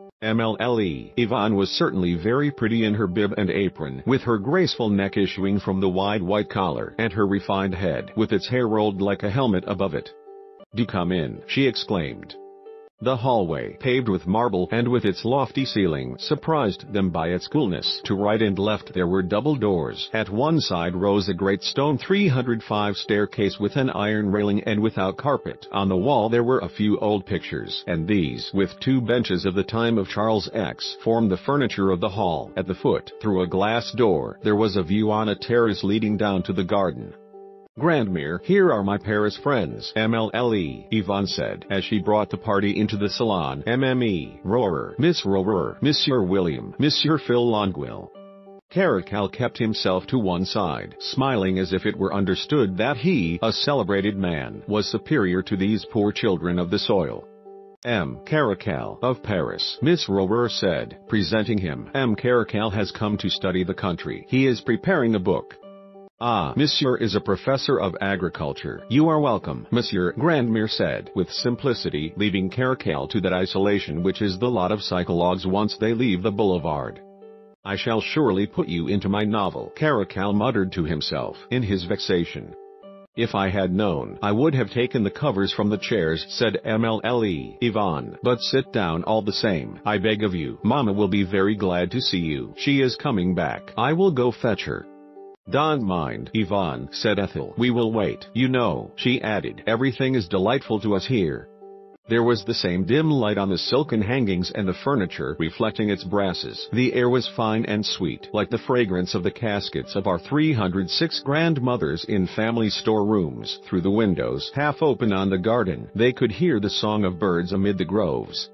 Mlle Yvonne was certainly very pretty in her bib and apron, with her graceful neck issuing from the wide white collar, and her refined head, with its hair rolled like a helmet above it. Do come in, she exclaimed. The hallway, paved with marble and with its lofty ceiling, surprised them by its coolness. To right and left there were double doors. At one side rose a great stone 305 staircase with an iron railing and without carpet. On the wall there were a few old pictures, and these, with two benches of the time of Charles X, formed the furniture of the hall. At the foot, through a glass door, there was a view on a terrace leading down to the garden. "Grandmere, here are my Paris friends, MLLE, Yvonne said, as she brought the party into the salon. MME, Rohrer, Miss Rohrer, Monsieur William, Monsieur Phil Longueville." Caracal kept himself to one side, smiling as if it were understood that he, a celebrated man, was superior to these poor children of the soil. M. Caracal, of Paris, Miss Rohrer said, presenting him. M. Caracal has come to study the country. He is preparing a book. "Ah, Monsieur is a professor of agriculture. You are welcome, Monsieur," Grandmere said, with simplicity, leaving Caracal to that isolation which is the lot of psychologues once they leave the boulevard. "I shall surely put you into my novel," Caracal muttered to himself, in his vexation. "If I had known, I would have taken the covers from the chairs," said MLLE, Yvonne, "but sit down all the same, I beg of you. Mama will be very glad to see you. She is coming back. I will go fetch her." "Don't mind, Yvonne," said Ethel. "We will wait. You know," she added, "everything is delightful to us here." There was the same dim light on the silken hangings and the furniture reflecting its brasses. The air was fine and sweet, like the fragrance of the caskets of our 306 grandmothers in family storerooms. Through the windows, half open on the garden, they could hear the song of birds amid the groves.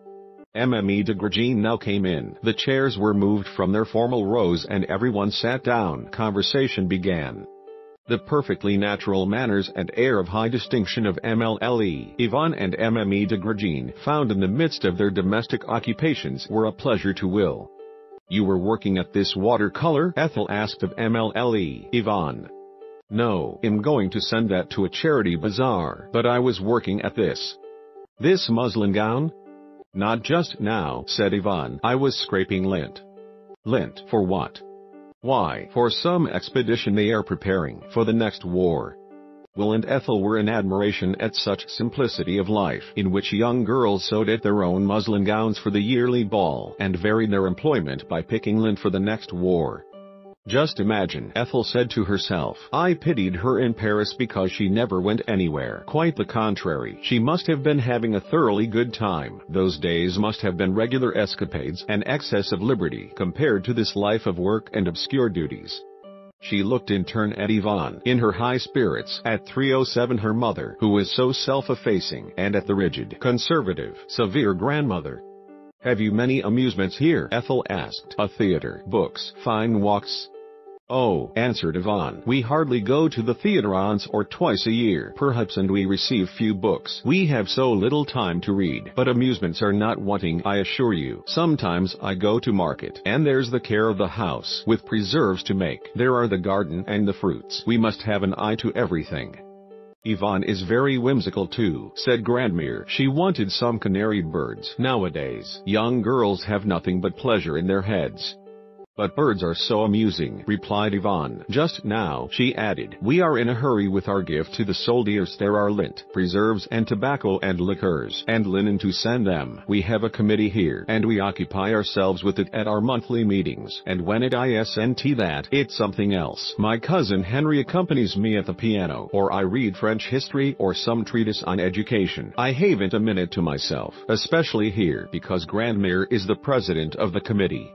Mme de Grigny now came in. The chairs were moved from their formal rows and everyone sat down. Conversation began. The perfectly natural manners and air of high distinction of MLLE, Yvonne and Mme de Grigny, found in the midst of their domestic occupations, were a pleasure to Will. "You were working at this watercolor?" Ethel asked of MLLE, Yvonne. "No, I'm going to send that to a charity bazaar, but I was working at this." "This muslin gown?" "Not just now," said Yvonne. "I was scraping lint." "Lint for what?" "Why, for some expedition they are preparing for the next war." Will and Ethel were in admiration at such simplicity of life, in which young girls sewed at their own muslin gowns for the yearly ball, and varied their employment by picking lint for the next war. "Just imagine," Ethel said to herself. "I pitied her in Paris because she never went anywhere. Quite the contrary. She must have been having a thoroughly good time. Those days must have been regular escapades, an excess of liberty, compared to this life of work and obscure duties." She looked in turn at Yvonne, in her high spirits, at 307 her mother, who was so self-effacing, and at the rigid, conservative, severe grandmother. "Have you many amusements here?" Ethel asked. "A theater, books, fine walks." "Oh," answered Yvonne, "we hardly go to the theater once or twice a year, perhaps, and we receive few books. We have so little time to read. But amusements are not wanting, I assure you. Sometimes I go to market, and there's the care of the house, with preserves to make. There are the garden and the fruits. We must have an eye to everything." "Yvonne is very whimsical too," said Grandmere. "She wanted some canary birds. Nowadays, young girls have nothing but pleasure in their heads." "But birds are so amusing," replied Yvonne. "Just now," she added, "we are in a hurry with our gift to the soldiers. There are lint, preserves and tobacco and liqueurs, and linen to send them. We have a committee here, and we occupy ourselves with it at our monthly meetings, and when it isn't that, it's something else. My cousin Henry accompanies me at the piano, or I read French history or some treatise on education. I haven't a minute to myself, especially here, because Grandmere is the president of the committee."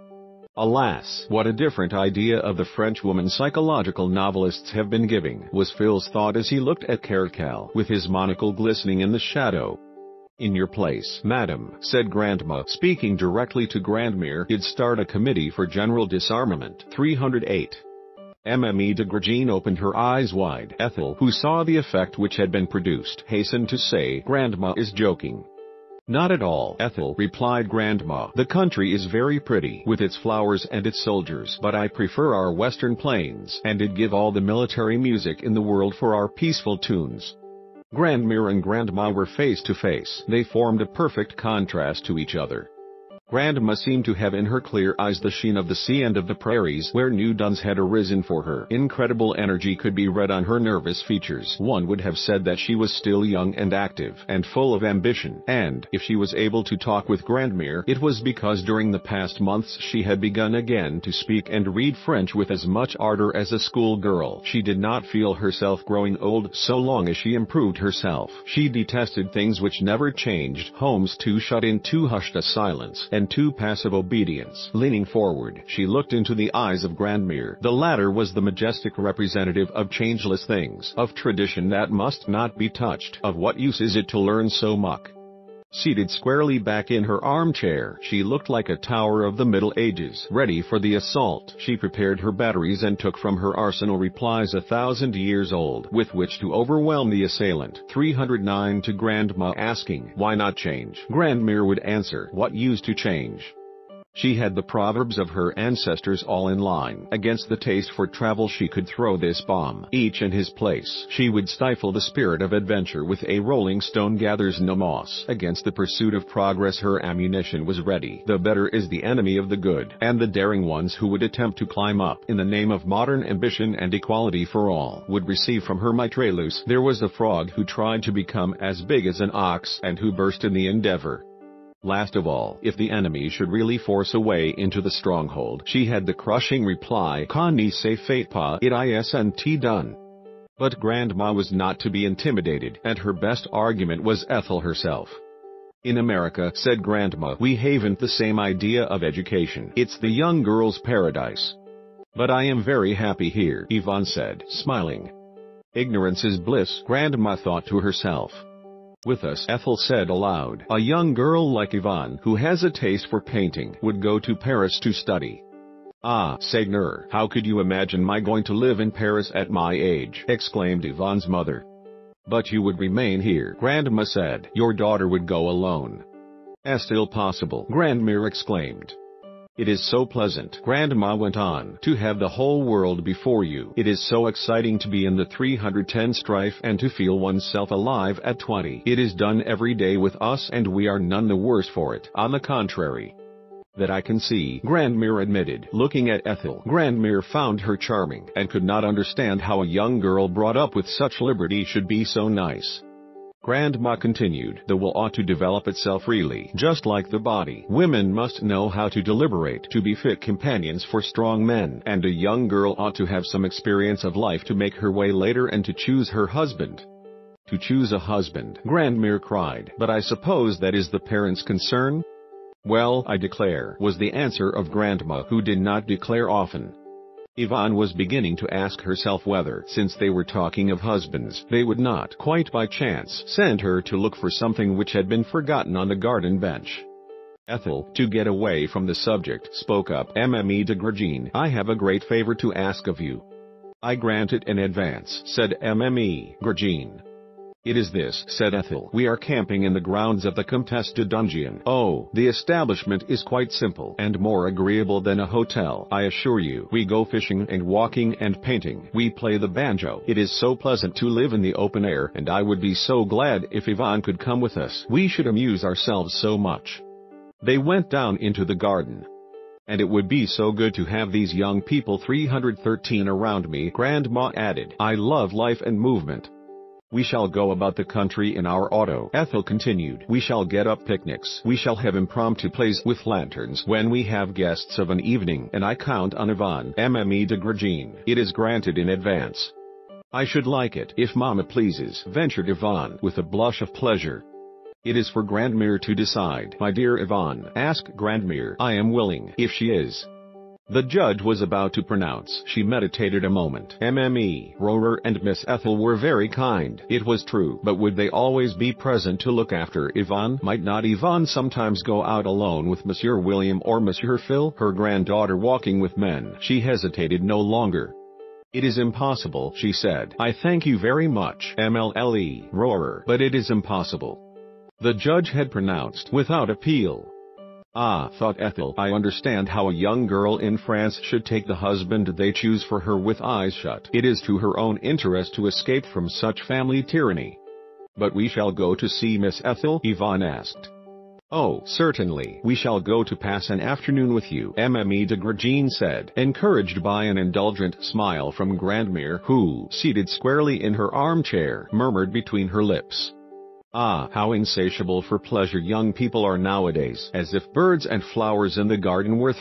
Alas, what a different idea of the Frenchwoman psychological novelists have been giving, was Phil's thought as he looked at Caracal, with his monocle glistening in the shadow. "In your place, madam," said Grandma, speaking directly to Grandmere, "you'd start a committee for general disarmament." 308. Mme de Grigny opened her eyes wide. Ethel, who saw the effect which had been produced, hastened to say, "Grandma is joking." "Not at all, Ethel," replied Grandma. "The country is very pretty, with its flowers and its soldiers, but I prefer our western plains, and I'd give all the military music in the world for our peaceful tunes." Grandmere and Grandma were face to face. They formed a perfect contrast to each other. Grandma seemed to have in her clear eyes the sheen of the sea and of the prairies where new dawns had arisen for her. Incredible energy could be read on her nervous features. One would have said that she was still young and active and full of ambition, and if she was able to talk with Grandmere, it was because during the past months she had begun again to speak and read French with as much ardor as a schoolgirl. She did not feel herself growing old so long as she improved herself. She detested things which never changed, homes too shut in, too hushed a silence, and too passive obedience. Leaning forward, she looked into the eyes of Grandmere. The latter was the majestic representative of changeless things, of tradition that must not be touched. Of what use is it to learn so much? Seated squarely back in her armchair, she looked like a tower of the Middle Ages, ready for the assault. She prepared her batteries and took from her arsenal replies 1,000 years old, with which to overwhelm the assailant. 309 to Grandma asking, "Why not change?" Grandmere would answer, "What use to change?" She had the proverbs of her ancestors all in line. Against the taste for travel she could throw this bomb. Each in his place. She would stifle the spirit of adventure with a rolling stone gathers no moss. Against the pursuit of progress her ammunition was ready. The better is the enemy of the good, and the daring ones who would attempt to climb up in the name of modern ambition and equality for all would receive from her mitrailleuse. There was a frog who tried to become as big as an ox and who burst in the endeavor. Last of all, if the enemy should really force a way into the stronghold, she had the crushing reply, "Qu'on ne se fait pas, it isn't done." But Grandma was not to be intimidated, and her best argument was Ethel herself. "In America," said Grandma, "we haven't the same idea of education. It's the young girl's paradise." "But I am very happy here," Yvonne said, smiling. "Ignorance is bliss," Grandma thought to herself. "With us," Ethel said aloud, "a young girl like Yvonne, who has a taste for painting, would go to Paris to study." "Ah, Seigneur, how could you imagine my going to live in Paris at my age?" exclaimed Yvonne's mother. "But you would remain here," Grandma said. "Your daughter would go alone." "Still possible," Grandmere exclaimed. "It is so pleasant," Grandma went on, "to have the whole world before you. It is so exciting to be in the 310 strife and to feel oneself alive at 20. It is done every day with us and we are none the worse for it. On the contrary." "That I can see," Grandmere admitted. Looking at Ethel, Grandmere found her charming, and could not understand how a young girl brought up with such liberty should be so nice. Grandma continued, "The will ought to develop itself freely, just like the body. Women must know how to deliberate, to be fit companions for strong men, and a young girl ought to have some experience of life to make her way later and to choose her husband." "To choose a husband," Grandmere cried, "but I suppose that is the parents' concern?" "Well, I declare," was the answer of Grandma, who did not declare often. Yvonne was beginning to ask herself whether, since they were talking of husbands, they would not, quite by chance, send her to look for something which had been forgotten on the garden bench. Ethel, to get away from the subject, spoke up. "Mme de Gregin, I have a great favor to ask of you." "I grant it in advance," said Mme. Gregin. "It is this," said Ethel. "We are camping in the grounds of the Comtesse de Dungeon. Oh, the establishment is quite simple, and more agreeable than a hotel, I assure you. We go fishing and walking and painting. We play the banjo. It is so pleasant to live in the open air, and I would be so glad if Yvonne could come with us. We should amuse ourselves so much." They went down into the garden. "And it would be so good to have these young people 313 around me," Grandma added. "I love life and movement." "We shall go about the country in our auto," Ethel continued. "We shall get up picnics. We shall have impromptu plays with lanterns when we have guests of an evening, and I count on Yvonne." Mme de Gregin. "It is granted in advance." "I should like it, if Mama pleases," ventured Yvonne, with a blush of pleasure. "It is for Grandmere to decide, my dear Yvonne. Ask Grandmere. I am willing, if she is." The judge was about to pronounce. She meditated a moment. Mme. Rohrer and Miss Ethel were very kind, it was true, but would they always be present to look after Yvonne? Might not Yvonne sometimes go out alone with Monsieur William or Monsieur Phil, her granddaughter, walking with men? She hesitated no longer. "It is impossible," she said. "I thank you very much, Mlle. Rohrer, but it is impossible." The judge had pronounced, without appeal. "Ah," thought Ethel, "I understand how a young girl in France should take the husband they choose for her with eyes shut. It is to her own interest to escape from such family tyranny." "But we shall go to see Miss Ethel?" Yvonne asked. "Oh, certainly, we shall go to pass an afternoon with you," Mme de Grandjean said, encouraged by an indulgent smile from Grandmere, who, seated squarely in her armchair, murmured between her lips, "Ah, how insatiable for pleasure young people are nowadays, as if birds and flowers in the garden were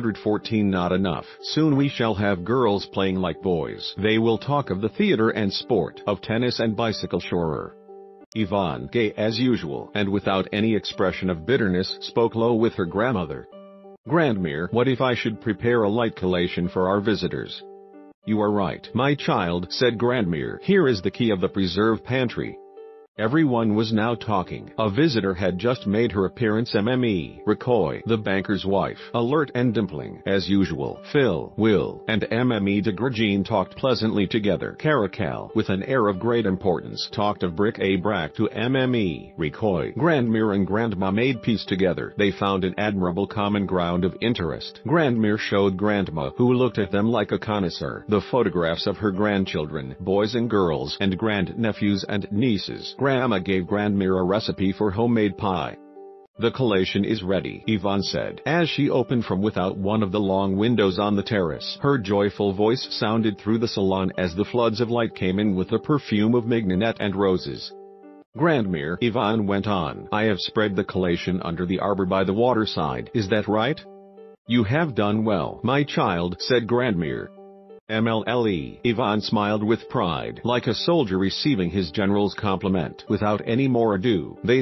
314 not enough. Soon we shall have girls playing like boys. They will talk of the theater and sport, of tennis and bicycle shorer." Yvonne, gay as usual, and without any expression of bitterness, spoke low with her grandmother. "Grandmere, what if I should prepare a light collation for our visitors?" "You are right, my child," said Grandmere. "Here is the key of the preserve pantry." Everyone was now talking. A visitor had just made her appearance. Mme. Ricoy, the banker's wife, alert and dimpling, as usual. Phil, Will, and Mme. de Grandjean talked pleasantly together. Caracal, with an air of great importance, talked of bric-a-brac to Mme. Ricoy. Grandmere and Grandma made peace together. They found an admirable common ground of interest. Grandmere showed Grandma, who looked at them like a connoisseur, the photographs of her grandchildren, boys and girls, and grandnephews and nieces. Grandma gave Grandmere a recipe for homemade pie. "The collation is ready," Yvonne said, as she opened from without one of the long windows on the terrace. Her joyful voice sounded through the salon as the floods of light came in with the perfume of mignonette and roses. "Grandmere," Yvonne went on, "I have spread the collation under the arbor by the waterside. Is that right?" "You have done well, my child," said Grandmere. "MLLE." Yvonne smiled with pride, like a soldier receiving his general's compliment. Without any more ado, they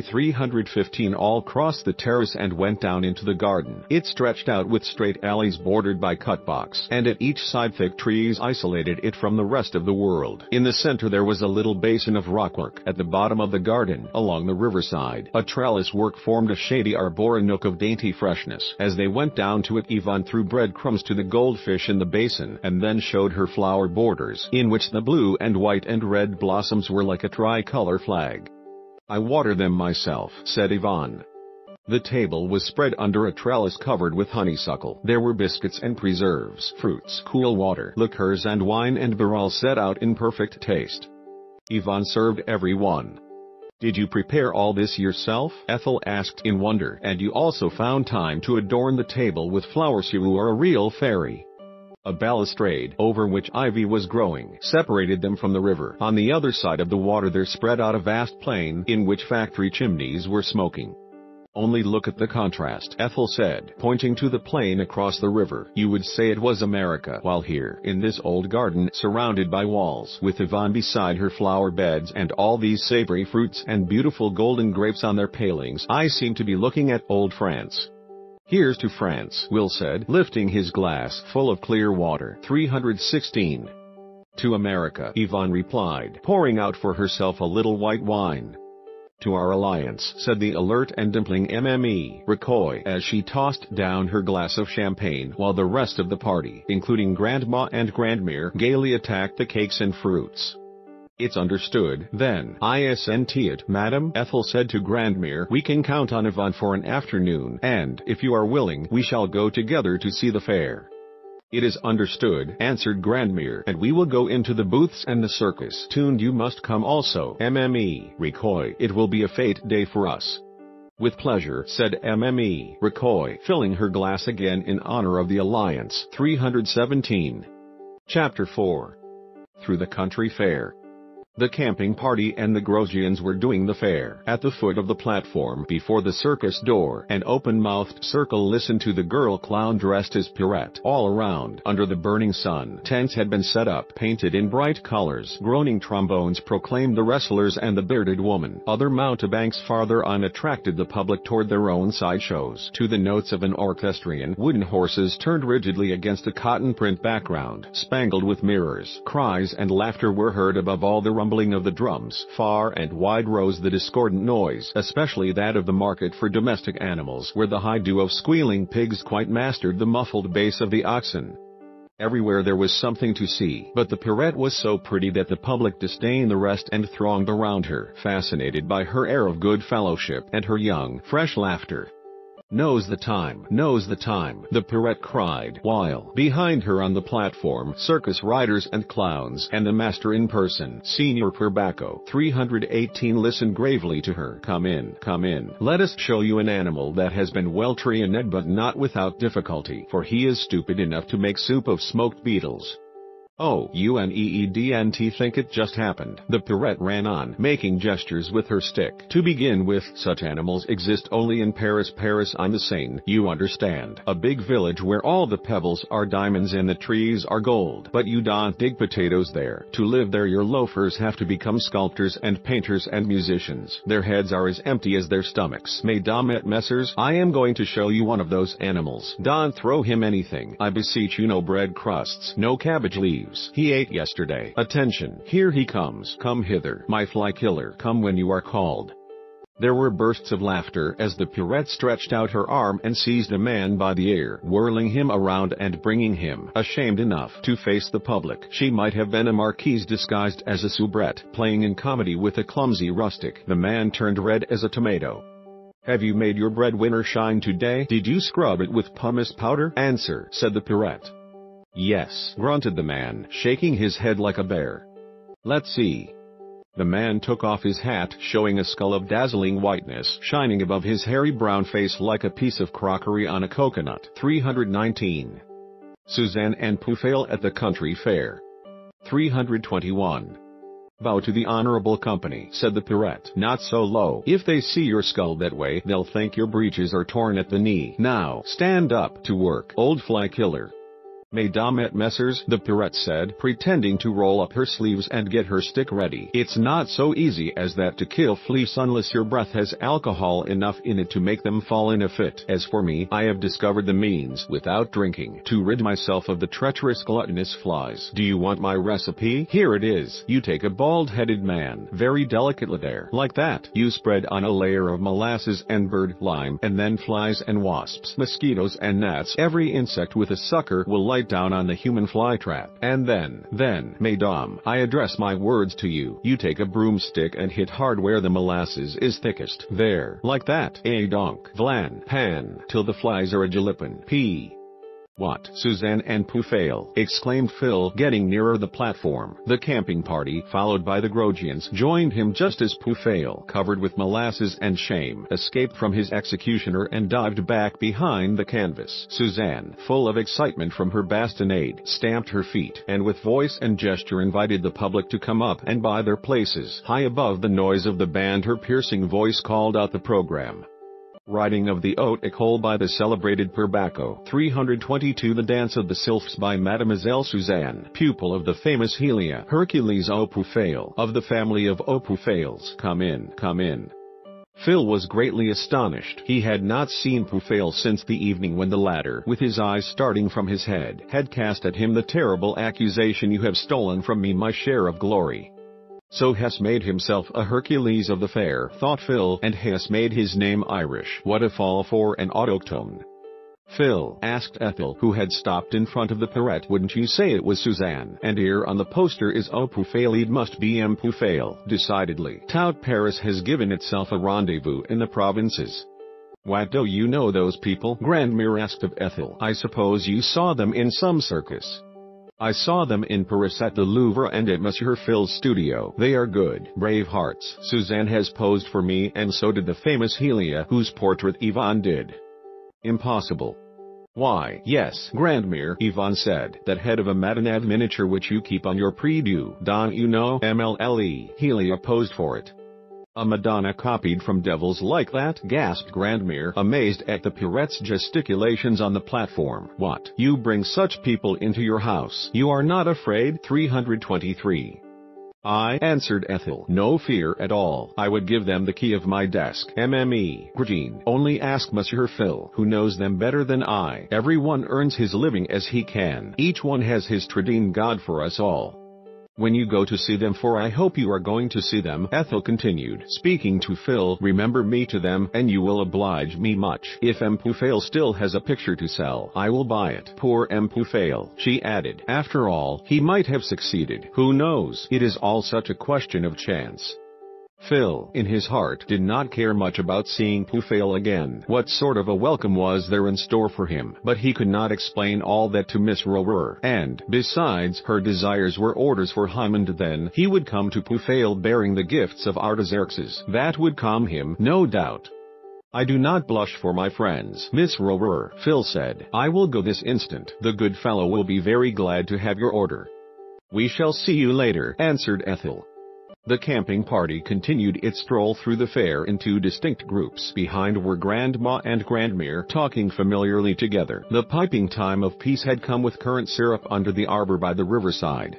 315 all crossed the terrace and went down into the garden. It stretched out with straight alleys bordered by cut-box, and at each side thick trees isolated it from the rest of the world. In the center there was a little basin of rockwork. At the bottom of the garden, along the riverside, a trellis work formed a shady arbor, a nook of dainty freshness. As they went down to it, Yvonne threw breadcrumbs to the goldfish in the basin, and then showed her flower borders, in which the blue and white and red blossoms were like a tricolor flag. "I water them myself," said Yvonne. The table was spread under a trellis covered with honeysuckle. There were biscuits and preserves, fruits, cool water, liqueurs and wine and beer, all set out in perfect taste. Yvonne served everyone. "Did you prepare all this yourself?" Ethel asked in wonder. "And you also found time to adorn the table with flowers? You are a real fairy." A balustrade, over which ivy was growing, separated them from the river. On the other side of the water there spread out a vast plain, in which factory chimneys were smoking. "Only look at the contrast," Ethel said, pointing to the plain across the river. "You would say it was America, while here, in this old garden, surrounded by walls, with Yvonne beside her flower beds and all these savory fruits and beautiful golden grapes on their palings, I seem to be looking at old France." "Here's to France," Will said, lifting his glass full of clear water. 316. "To America," Yvonne replied, pouring out for herself a little white wine. "To our alliance," said the alert and dimpling Mme. Ricoy, as she tossed down her glass of champagne, while the rest of the party, including Grandma and Grandmere, gaily attacked the cakes and fruits. "It's understood, then." "Isn't it, madam?" Ethel said to Grandmere. "We can count on Yvonne for an afternoon, and, if you are willing, we shall go together to see the fair." "It is understood," answered Grandmere, "and we will go into the booths and the circus. Tuned, you must come also, Mme. Ricoy. It will be a fête day for us." "With pleasure," said Mme. Ricoy, filling her glass again in honor of the alliance. 317. Chapter 4. Through the country fair. The camping party and the Grosjeans were doing the fair. At the foot of the platform before the circus door, an open-mouthed circle listened to the girl clown dressed as Pierrette. All around, under the burning sun, tents had been set up, painted in bright colors. Groaning trombones proclaimed the wrestlers and the bearded woman. Other mountebanks farther on attracted the public toward their own sideshows. To the notes of an orchestrion, wooden horses turned rigidly against a cotton print background, spangled with mirrors. Cries and laughter were heard above all the rumbling of the drums. Far and wide rose the discordant noise, especially that of the market for domestic animals, where the high dew of squealing pigs quite mastered the muffled bass of the oxen. Everywhere there was something to see, but the Pierrette was so pretty that the public disdained the rest and thronged around her, fascinated by her air of good fellowship and her young, fresh laughter. Knows the time, knows the time, the Pirate cried, while behind her on the platform, circus riders and clowns and the master in person, Senior Purbacco 318 listened gravely to her. Come in, come in. Let us show you an animal that has been well trained but not without difficulty, for he is stupid enough to make soup of smoked beetles. Oh, you needn't think it just happened. The Pirate ran on, making gestures with her stick. To begin with, such animals exist only in Paris on the Seine, you understand. A big village where all the pebbles are diamonds and the trees are gold. But you don't dig potatoes there. To live there your loafers have to become sculptors and painters and musicians. Their heads are as empty as their stomachs. Mesdames et messieurs, I am going to show you one of those animals. Don't throw him anything, I beseech you. No bread crusts, no cabbage leaves. He ate yesterday. Attention, here he comes. Come hither, my fly killer. Come when you are called. There were bursts of laughter as the Pirate stretched out her arm and seized a man by the ear, whirling him around and bringing him, ashamed enough to face the public. She might have been a marquise disguised as a soubrette, playing in comedy with a clumsy rustic. The man turned red as a tomato. Have you made your breadwinner shine today? Did you scrub it with pumice powder? Answer, said the Pirate. Yes, grunted the man, shaking his head like a bear. Let's see. The man took off his hat, showing a skull of dazzling whiteness, shining above his hairy brown face like a piece of crockery on a coconut. 319. Suzanne and Puffail at the country fair. 321. Bow to the honorable company, said the Pirate. Not so low. If they see your skull that way, they'll think your breeches are torn at the knee. Now, stand up to work, old fly killer. Mesdames et messieurs, the Pirate said, pretending to roll up her sleeves and get her stick ready. It's not so easy as that to kill fleas unless your breath has alcohol enough in it to make them fall in a fit. As for me, I have discovered the means, without drinking, to rid myself of the treacherous gluttonous flies. Do you want my recipe? Here it is. You take a bald-headed man, very delicately there, like that. You spread on a layer of molasses and bird lime, and then flies and wasps, mosquitoes and gnats. Every insect with a sucker will light down on the human flytrap. And then, mesdames, I address my words to you. You take a broomstick and hit hard where the molasses is thickest. There, like that. Donc, vlan, pan, till the flies are a jalapin. P. What? Suzanne and Puffail, exclaimed Phil, getting nearer the platform. The camping party, followed by the Grosjeans, joined him just as Puffail, covered with molasses and shame, escaped from his executioner and dived back behind the canvas. Suzanne, full of excitement from her bastinade, stamped her feet, and with voice and gesture invited the public to come up and buy their places. High above the noise of the band her piercing voice called out the program. Riding of the Haute Ecole by the celebrated Purbacco. 322 The Dance of the Sylphs by Mademoiselle Suzanne, pupil of the famous Helia. Hercules au Puffail, of the family of au Puffails. Come in, come in. Phil was greatly astonished. He had not seen Puffail since the evening when the latter, with his eyes starting from his head, had cast at him the terrible accusation, "You have stolen from me my share of glory." So has made himself a Hercules of the fair, thought Phil, and has made his name Irish. What a fall for an autochtone. Phil, asked Ethel, who had stopped in front of the Pirate. Wouldn't you say it was Suzanne? And here on the poster is au Puffail. It must be M. Puffail. Decidedly. Tout Paris has given itself a rendezvous in the provinces. What, do you know those people? Grandmere asked of Ethel. I suppose you saw them in some circus. I saw them in Paris at the Louvre and at Monsieur Phil's studio. They are good, brave hearts. Suzanne has posed for me, and so did the famous Helia, whose portrait Yvonne did. Impossible. Why, yes, Grandmere, Yvonne said, that head of a Madame miniature which you keep on your prie-dieu. Don't you know? MLLE. Helia posed for it. A Madonna copied from devils like that? Gasped Grandmere, amazed at the Pirate's gesticulations on the platform. What? You bring such people into your house? You are not afraid? 323. I, answered Ethel, no fear at all. I would give them the key of my desk. MME. Gregine. Only ask Monsieur Phil, who knows them better than I. Everyone earns his living as he can. Each one has his tradin God for us all. When you go to see them, for I hope you are going to see them, Ethel continued, speaking to Phil, remember me to them, and you will oblige me much. If M. Puffail still has a picture to sell, I will buy it. Poor M. Puffail, she added. After all, he might have succeeded. Who knows? It is all such a question of chance. Phil, in his heart, did not care much about seeing Poofail again. What sort of a welcome was there in store for him? But he could not explain all that to Miss Rower, and, besides, her desires were orders for him, and then he would come to Poofail bearing the gifts of Artaxerxes. That would calm him, no doubt. "I do not blush for my friends, Miss Rower," Phil said. "I will go this instant. The good fellow will be very glad to have your order." "We shall see you later," answered Ethel. The camping party continued its stroll through the fair in two distinct groups. Behind were Grandma and Grandmere talking familiarly together. The piping time of peace had come with currant syrup under the arbor by the riverside.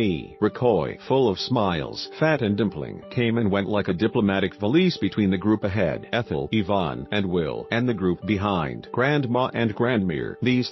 Ricoy, full of smiles, fat and dimpling, came and went like a diplomatic valise between the group ahead, Ethel, Yvonne, and Will, and the group behind, Grandma and Grandmere. These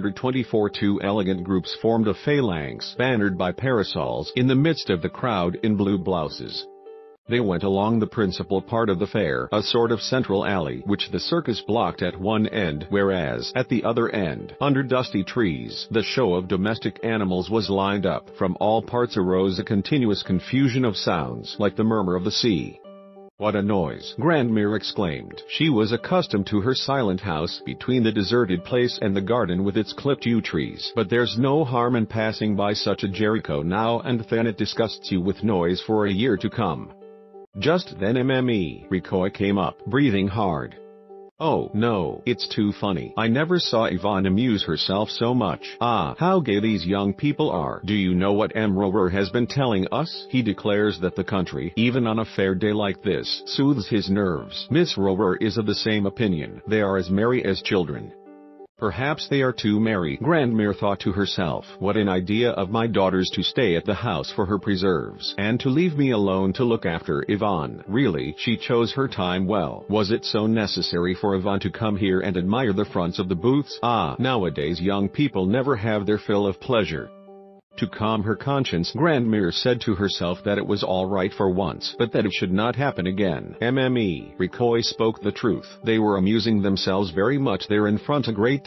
324 two elegant groups formed a phalanx, bannered by parasols, in the midst of the crowd in blue blouses. They went along the principal part of the fair, a sort of central alley which the circus blocked at one end, whereas, at the other end, under dusty trees, the show of domestic animals was lined up. From all parts arose a continuous confusion of sounds, like the murmur of the sea. "What a noise!" Grandmere exclaimed. She was accustomed to her silent house between the deserted place and the garden with its clipped yew trees. "But there's no harm in passing by such a Jericho now and then. It disgusts you with noise for a year to come." Just then Ricoy came up, breathing hard. "Oh, no, it's too funny. I never saw Yvonne amuse herself so much. Ah, how gay these young people are. Do you know what Rower has been telling us? He declares that the country, even on a fair day like this, soothes his nerves." Miss Rower is of the same opinion. "They are as merry as children." "Perhaps they are too merry," Grandmere thought to herself. "What an idea of my daughter's to stay at the house for her preserves, and to leave me alone to look after Yvonne. Really, she chose her time well. Was it so necessary for Yvonne to come here and admire the fronts of the booths? Ah, nowadays young people never have their fill of pleasure." To calm her conscience, Grandmere said to herself that it was all right for once, but that it should not happen again. Ricoy spoke the truth. They were amusing themselves very much there in front. A great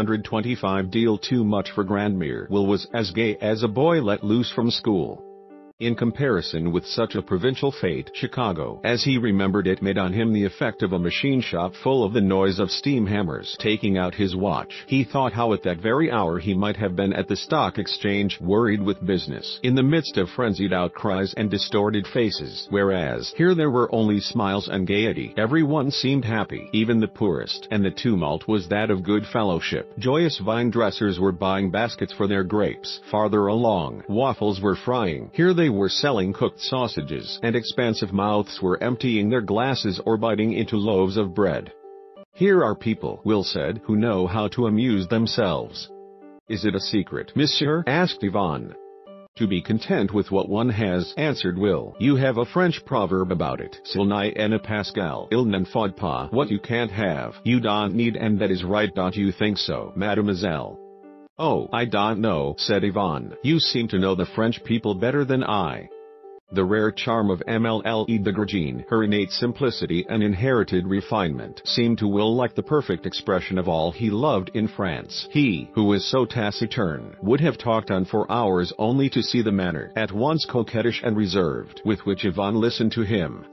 325 deal too much for Grandmere. Will was as gay as a boy let loose from school. In comparison with such a provincial fete, Chicago, as he remembered it, made on him the effect of a machine shop full of the noise of steam hammers. Taking out his watch, he thought how at that very hour he might have been at the stock exchange, worried with business, in the midst of frenzied outcries and distorted faces, whereas here there were only smiles and gaiety. Everyone seemed happy, even the poorest, and the tumult was that of good fellowship. Joyous vine dressers were buying baskets for their grapes. Farther along, waffles were frying. Here they were selling cooked sausages, and expansive mouths were emptying their glasses or biting into loaves of bread. "Here are people," Will said, "who know how to amuse themselves." "Is it a secret, monsieur?" asked Yvonne. "To be content with what one has," answered Will. "You have a French proverb about it. S'il n'y en a Pascal, il n'en faut pas. What you can't have, you don't need, and that is right, don't you think so, mademoiselle?" "Oh, I don't know," said Yvonne. "You seem to know the French people better than I." The rare charm of Mlle de Gergine, her innate simplicity and inherited refinement, seemed to Will like the perfect expression of all he loved in France. He, who was so taciturn, would have talked on for hours only to see the manner, at once coquettish and reserved, with which Yvonne listened to him.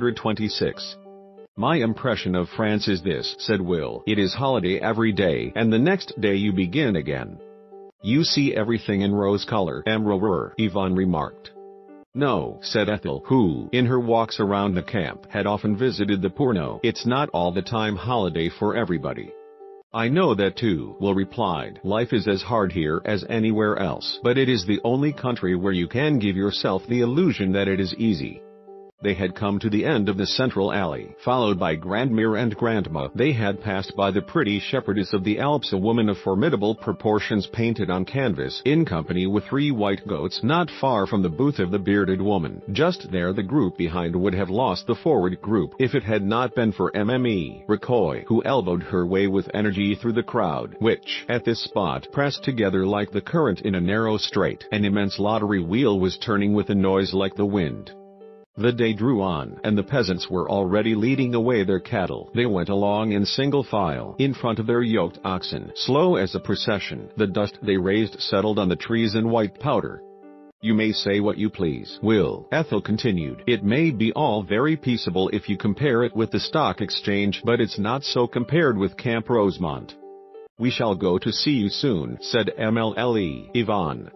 326. "My impression of France is this," said Will. "It is holiday every day, and the next day you begin again. You see everything in rose color." Yvonne remarked. "No," said Ethel, who, in her walks around the camp, had often visited the Porno. "It's not all the time holiday for everybody." "I know that too," Will replied. "Life is as hard here as anywhere else, but it is the only country where you can give yourself the illusion that it is easy." They had come to the end of the central alley. Followed by Grandmere and Grandma, they had passed by the pretty shepherdess of the Alps, a woman of formidable proportions painted on canvas, in company with 3 white goats, not far from the booth of the bearded woman. Just there the group behind would have lost the forward group if it had not been for Ricoy, who elbowed her way with energy through the crowd, which, at this spot, pressed together like the current in a narrow strait. An immense lottery wheel was turning with a noise like the wind. The day drew on, and the peasants were already leading away their cattle. They went along in single file, in front of their yoked oxen, slow as a procession. The dust they raised settled on the trees in white powder. You may say what you please, Will, Ethel continued. It may be all very peaceable if you compare it with the stock exchange, but it's not so compared with Camp Rosemont. We shall go to see you soon, said MLLE. Yvonne,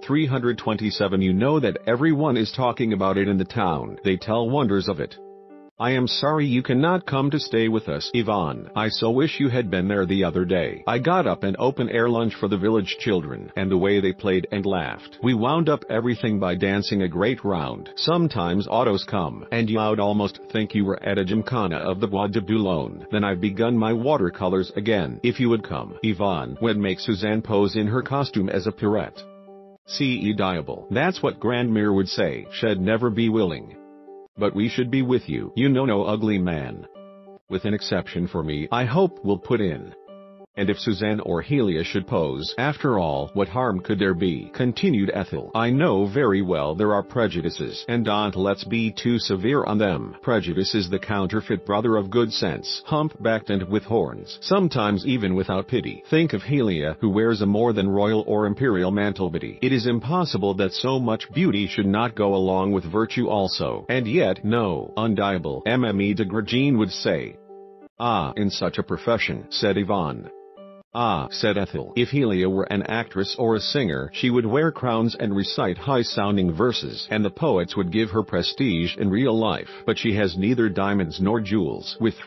327. You know that everyone is talking about it in the town. They tell wonders of it. I am sorry you cannot come to stay with us, Yvonne. I so wish you had been there the other day. I got up an open-air lunch for the village children, and the way they played and laughed. We wound up everything by dancing a great round. Sometimes autos come, and you'd almost think you were at a gymkhana of the Bois de Boulogne. Then I've begun my watercolors again. If you would come, Yvonne would make Suzanne pose in her costume as a Pierrette. C.E. Diable. That's what Grandmere would say. She'd never be willing. But we should be with you. You know no ugly man, with an exception for me, I hope, will put in. And if Suzanne or Helia should pose, after all, what harm could there be? Continued Ethel. I know very well there are prejudices, and don't let's be too severe on them. Prejudice is the counterfeit brother of good sense, hump-backed and with horns, sometimes even without pity. Think of Helia, who wears a more than royal or imperial mantle. But it is impossible that so much beauty should not go along with virtue also. And yet, no, undeniable, Mme de Gregine would say. Ah, in such a profession, said Yvonne. Ah, said Ethel, if Helia were an actress or a singer, she would wear crowns and recite high-sounding verses, and the poets would give her prestige in real life. But she has neither diamonds nor jewels. With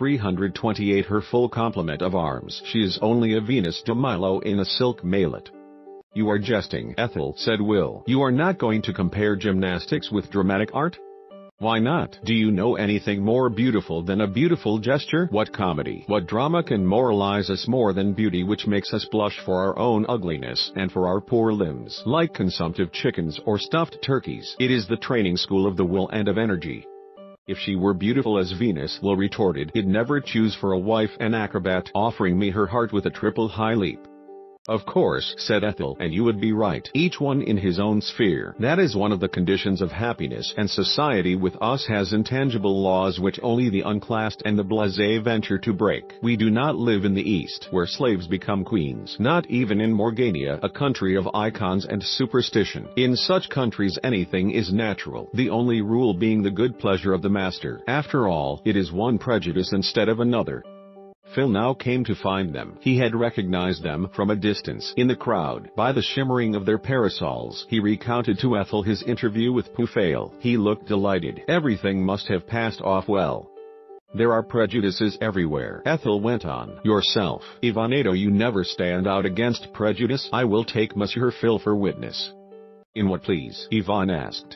328 her full complement of arms, she is only a Venus de Milo in a silk maillet. You are jesting, Ethel, said Will. You are not going to compare gymnastics with dramatic art? Why not? Do you know anything more beautiful than a beautiful gesture? What comedy, what drama can moralize us more than beauty, which makes us blush for our own ugliness and for our poor limbs, like consumptive chickens or stuffed turkeys? It is the training school of the will and of energy. If she were beautiful as Venus, Will retorted, he'd never choose for a wife an acrobat, offering me her heart with a triple high leap. Of course, said Ethel, and you would be right. Each one in his own sphere. That is one of the conditions of happiness, and society with us has intangible laws which only the unclassed and the blasé venture to break. We do not live in the East, where slaves become queens. Not even in Morgania, a country of icons and superstition. In such countries anything is natural, the only rule being the good pleasure of the master. After all, it is one prejudice instead of another. Phil now came to find them. He had recognized them from a distance in the crowd by the shimmering of their parasols. He recounted to Ethel his interview with Puffail. He looked delighted. Everything must have passed off well. There are prejudices everywhere, Ethel went on. Yourself, Ivaneto, you never stand out against prejudice. I will take Monsieur Phil for witness. In what, please? Yvonne asked.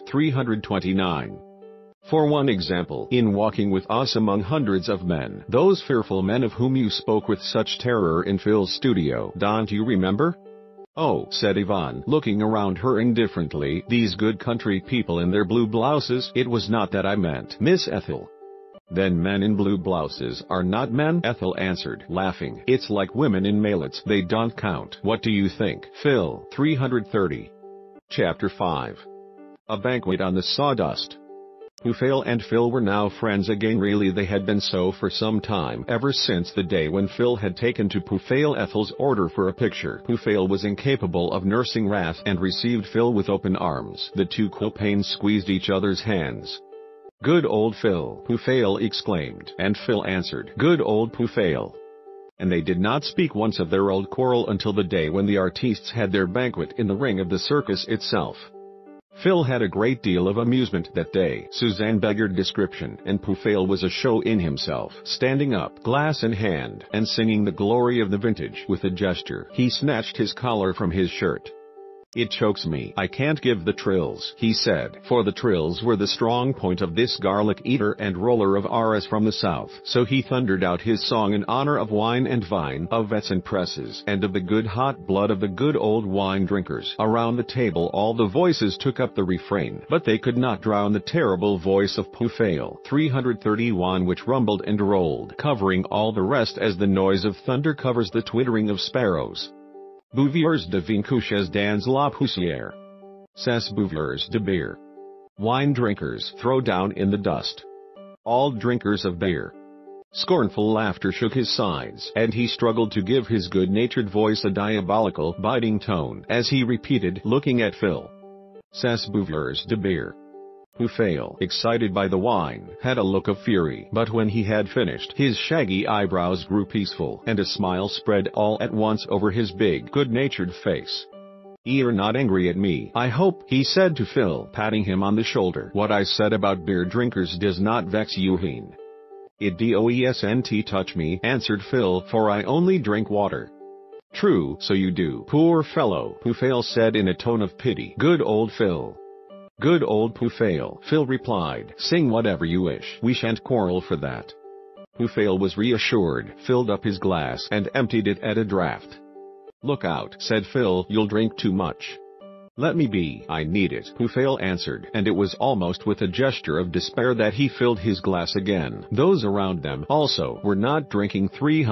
329. For one example, in walking with us among hundreds of men, those fearful men of whom you spoke with such terror in Phil's studio, don't you remember? Oh, said Yvonne, looking around her indifferently, these good country people in their blue blouses. It was not that I meant, Miss Ethel. Then men in blue blouses are not men, Ethel answered, laughing. It's like women in mailets, they don't count. What do you think? Phil, 330. Chapter 5. A banquet on the sawdust. Puffail and Phil were now friends again. Really, they had been so for some time, ever since the day when Phil had taken to Puffail Ethel's order for a picture. Puffail was incapable of nursing wrath and received Phil with open arms. The two copains squeezed each other's hands. Good old Phil, Puffail exclaimed, and Phil answered, good old Puffail. And they did not speak once of their old quarrel until the day when the artistes had their banquet in the ring of the circus itself. Phil had a great deal of amusement that day. Suzanne beggared description, and Puffail was a show in himself, standing up, glass in hand, and singing the glory of the vintage. With a gesture, he snatched his collar from his shirt. It chokes me. I can't give the trills, he said, for the trills were the strong point of this garlic eater and roller of ours from the south. So he thundered out his song in honor of wine and vine, of vets and presses, and of the good hot blood of the good old wine drinkers. Around the table all the voices took up the refrain, but they could not drown the terrible voice of Puffail, 331, which rumbled and rolled, covering all the rest as the noise of thunder covers the twittering of sparrows. Bouviers de vin couches dans la poussière. Ces bouviers de beer. Wine drinkers, throw down in the dust. All drinkers of beer. Scornful laughter shook his sides, and he struggled to give his good-natured voice a diabolical, biting tone, as he repeated, looking at Phil. Ces buveurs de bière. Poofail, excited by the wine, had a look of fury, but when he had finished, his shaggy eyebrows grew peaceful, and a smile spread all at once over his big, good-natured face. "You're not angry at me, I hope," he said to Phil, patting him on the shoulder. "What I said about beer drinkers does not vex you, Heen." "It doesn't touch me," answered Phil, "for I only drink water." "True, so you do, poor fellow," Poofail said in a tone of pity. "Good old Phil." "Good old Poofail," Phil replied. "Sing whatever you wish, we shan't quarrel for that." Poofail was reassured, filled up his glass, and emptied it at a draught. "Look out," said Phil, "you'll drink too much." "Let me be, I need it," Poofail answered, and it was almost with a gesture of despair that he filled his glass again. Those around them, also, were not drinking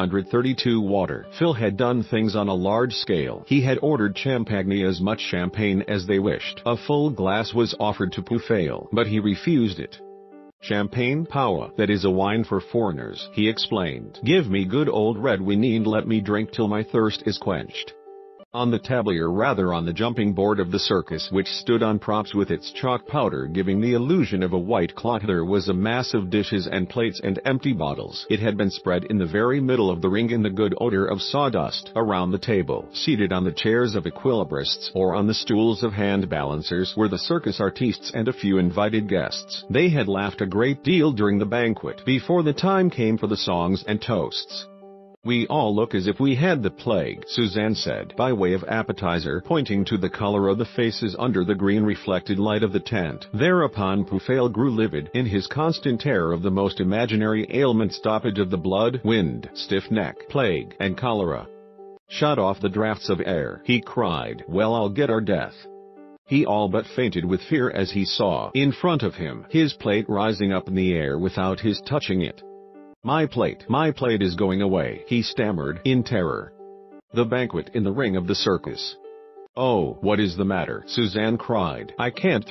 332 water. Phil had done things on a large scale. He had ordered champagne, as much champagne as they wished. A full glass was offered to Poofail, but he refused it. "Champagne Power, that is a wine for foreigners," he explained. "Give me good old red wine and let me drink till my thirst is quenched." On the tablier, rather on the jumping board of the circus, which stood on props with its chalk powder giving the illusion of a white cloth, there was a mass of dishes and plates and empty bottles. It had been spread in the very middle of the ring in the good odor of sawdust. Around the table, seated on the chairs of equilibrists or on the stools of hand balancers, were the circus artistes and a few invited guests. They had laughed a great deal during the banquet, before the time came for the songs and toasts. "We all look as if we had the plague," Suzanne said, by way of appetizer, pointing to the color of the faces under the green reflected light of the tent. Thereupon Poofail grew livid, in his constant terror of the most imaginary ailment, stoppage of the blood, wind, stiff neck, plague, and cholera. "Shut off the draughts of air," he cried. "Well, I'll get our death." He all but fainted with fear as he saw, in front of him, his plate rising up in the air without his touching it. My plate is going away," he stammered, in terror. The banquet in the ring of the circus. "Oh, what is the matter?" Suzanne cried. "I can't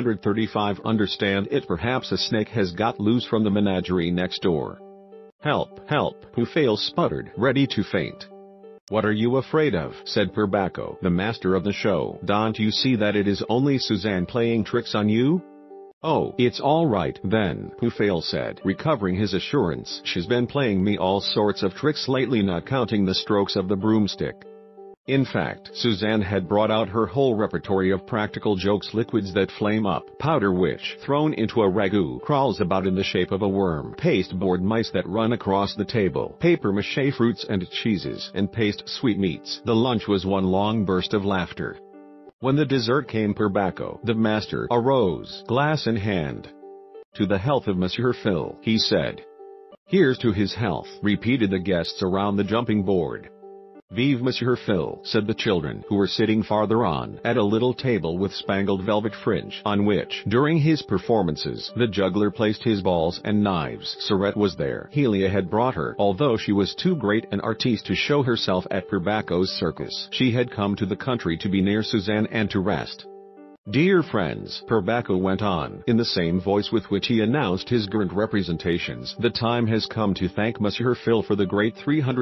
335 understand it. Perhaps a snake has got loose from the menagerie next door." "Help, help," Poofail sputtered, ready to faint. "What are you afraid of?" said Purbacco, the master of the show. "Don't you see that it is only Suzanne playing tricks on you?" "Oh, it's all right, then," Poofail said, recovering his assurance. "She's been playing me all sorts of tricks lately, not counting the strokes of the broomstick." In fact, Suzanne had brought out her whole repertory of practical jokes: liquids that flame up, powder which, thrown into a ragout, crawls about in the shape of a worm, pasteboard mice that run across the table, papier-mâché fruits and cheeses, and paste sweetmeats. The lunch was one long burst of laughter. When the dessert came, Purbacco, the master, arose, glass in hand. "To the health of Monsieur Phil," he said. "Here's to his health," repeated the guests around the jumping board. "Vive Monsieur Phil," said the children, who were sitting farther on, at a little table with spangled velvet fringe, on which, during his performances, the juggler placed his balls and knives. Sarette was there. Helia had brought her, although she was too great an artiste to show herself at Purbacco's circus. She had come to the country to be near Suzanne and to rest. "Dear friends," Purbacco went on, in the same voice with which he announced his grand representations, "the time has come to thank Monsieur Phil for the great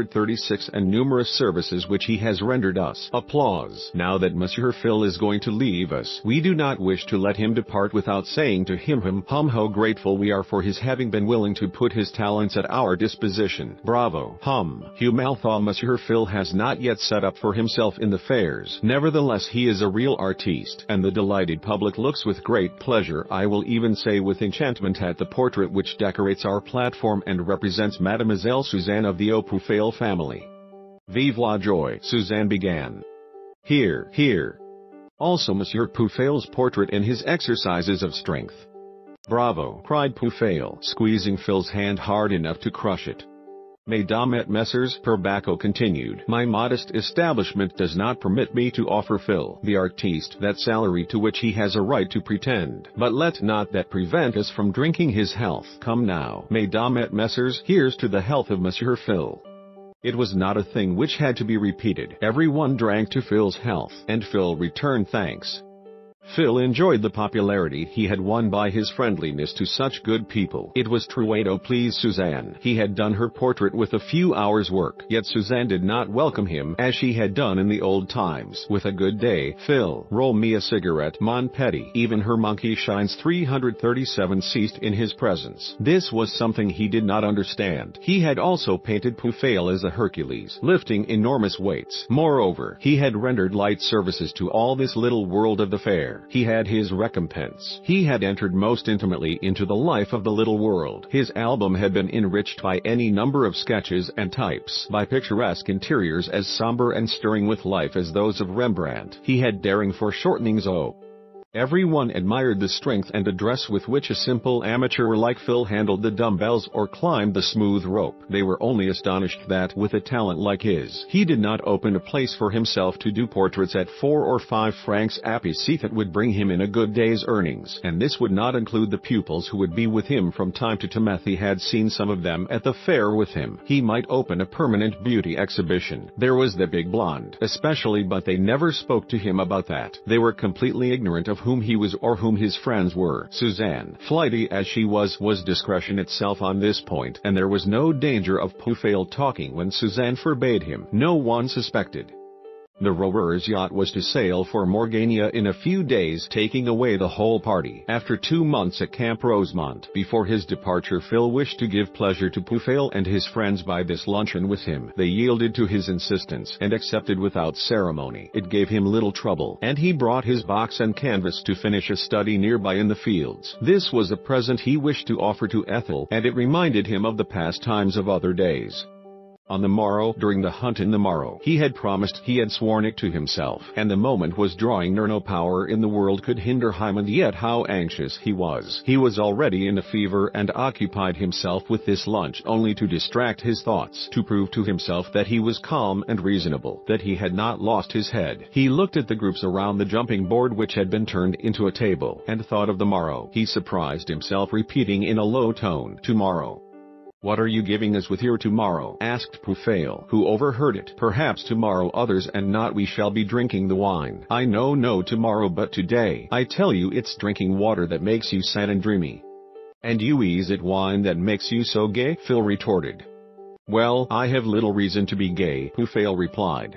336 and numerous services which he has rendered us." Applause. "Now that Monsieur Phil is going to leave us, we do not wish to let him depart without saying to him how grateful we are for his having been willing to put his talents at our disposition. Bravo. Humalthaw. Monsieur Phil has not yet set up for himself in the fairs. Nevertheless, he is a real artiste, and the delighted public looks with great pleasure, I will even say with enchantment, at the portrait which decorates our platform and represents Mademoiselle Suzanne of the Poofail family." "Vive la joie," Suzanne began. "Here, here. Also Monsieur Poofail's portrait in his exercises of strength." "Bravo," cried Poofail, squeezing Phil's hand hard enough to crush it. "Mesdames et messieurs," Purbacco continued, "my modest establishment does not permit me to offer Phil, the artiste, that salary to which he has a right to pretend. But let not that prevent us from drinking his health. Come now, mesdames et messieurs, here's to the health of Monsieur Phil." It was not a thing which had to be repeated. Everyone drank to Phil's health, and Phil returned thanks. Phil enjoyed the popularity he had won by his friendliness to such good people. It was true to please Suzanne. He had done her portrait with a few hours' work, yet Suzanne did not welcome him as she had done in the old times. With a good day, Phil, roll me a cigarette, mon petit. Even her monkey shines 337 ceased in his presence. This was something he did not understand. He had also painted Puffail as a Hercules, lifting enormous weights. Moreover, he had rendered light services to all this little world of the fair. He had his recompense. He had entered most intimately into the life of the little world. His album had been enriched by any number of sketches and types, by picturesque interiors as somber and stirring with life as those of Rembrandt. He had daring foreshortenings. Everyone admired the strength and address with which a simple amateur like Phil handled the dumbbells or climbed the smooth rope. They were only astonished that, with a talent like his, he did not open a place for himself to do portraits at 4 or 5 francs a piece that would bring him in a good day's earnings. And this would not include the pupils who would be with him from time to time. He had seen some of them at the fair with him. He might open a permanent beauty exhibition. There was the big blonde, especially, but they never spoke to him about that. They were completely ignorant of whom he was or whom his friends were. Suzanne, flighty as she was discretion itself on this point, and there was no danger of Puffail talking when Suzanne forbade him. No one suspected. The rower's yacht was to sail for Morgania in a few days, taking away the whole party. After 2 months at Camp Rosemont, before his departure, Phil wished to give pleasure to Puffail and his friends by this luncheon with him. They yielded to his insistence and accepted without ceremony. It gave him little trouble, and he brought his box and canvas to finish a study nearby in the fields. This was a present he wished to offer to Ethel, and it reminded him of the pastimes of other days. On the morrow, during the hunt in the morrow, he had promised, he had sworn it to himself, and the moment was drawing near. No power in the world could hinder him, and yet how anxious he was. He was already in a fever and occupied himself with this lunch only to distract his thoughts, to prove to himself that he was calm and reasonable, that he had not lost his head. He looked at the groups around the jumping board which had been turned into a table, and thought of the morrow. He surprised himself repeating in a low tone, "Tomorrow." "What are you giving us with your tomorrow?" asked Puffail, who overheard it. "Perhaps tomorrow others and not we shall be drinking the wine." "I know no tomorrow but today. I tell you it's drinking water that makes you sad and dreamy." "And you, is it wine that makes you so gay?" Phil retorted. "Well, I have little reason to be gay," Puffail replied.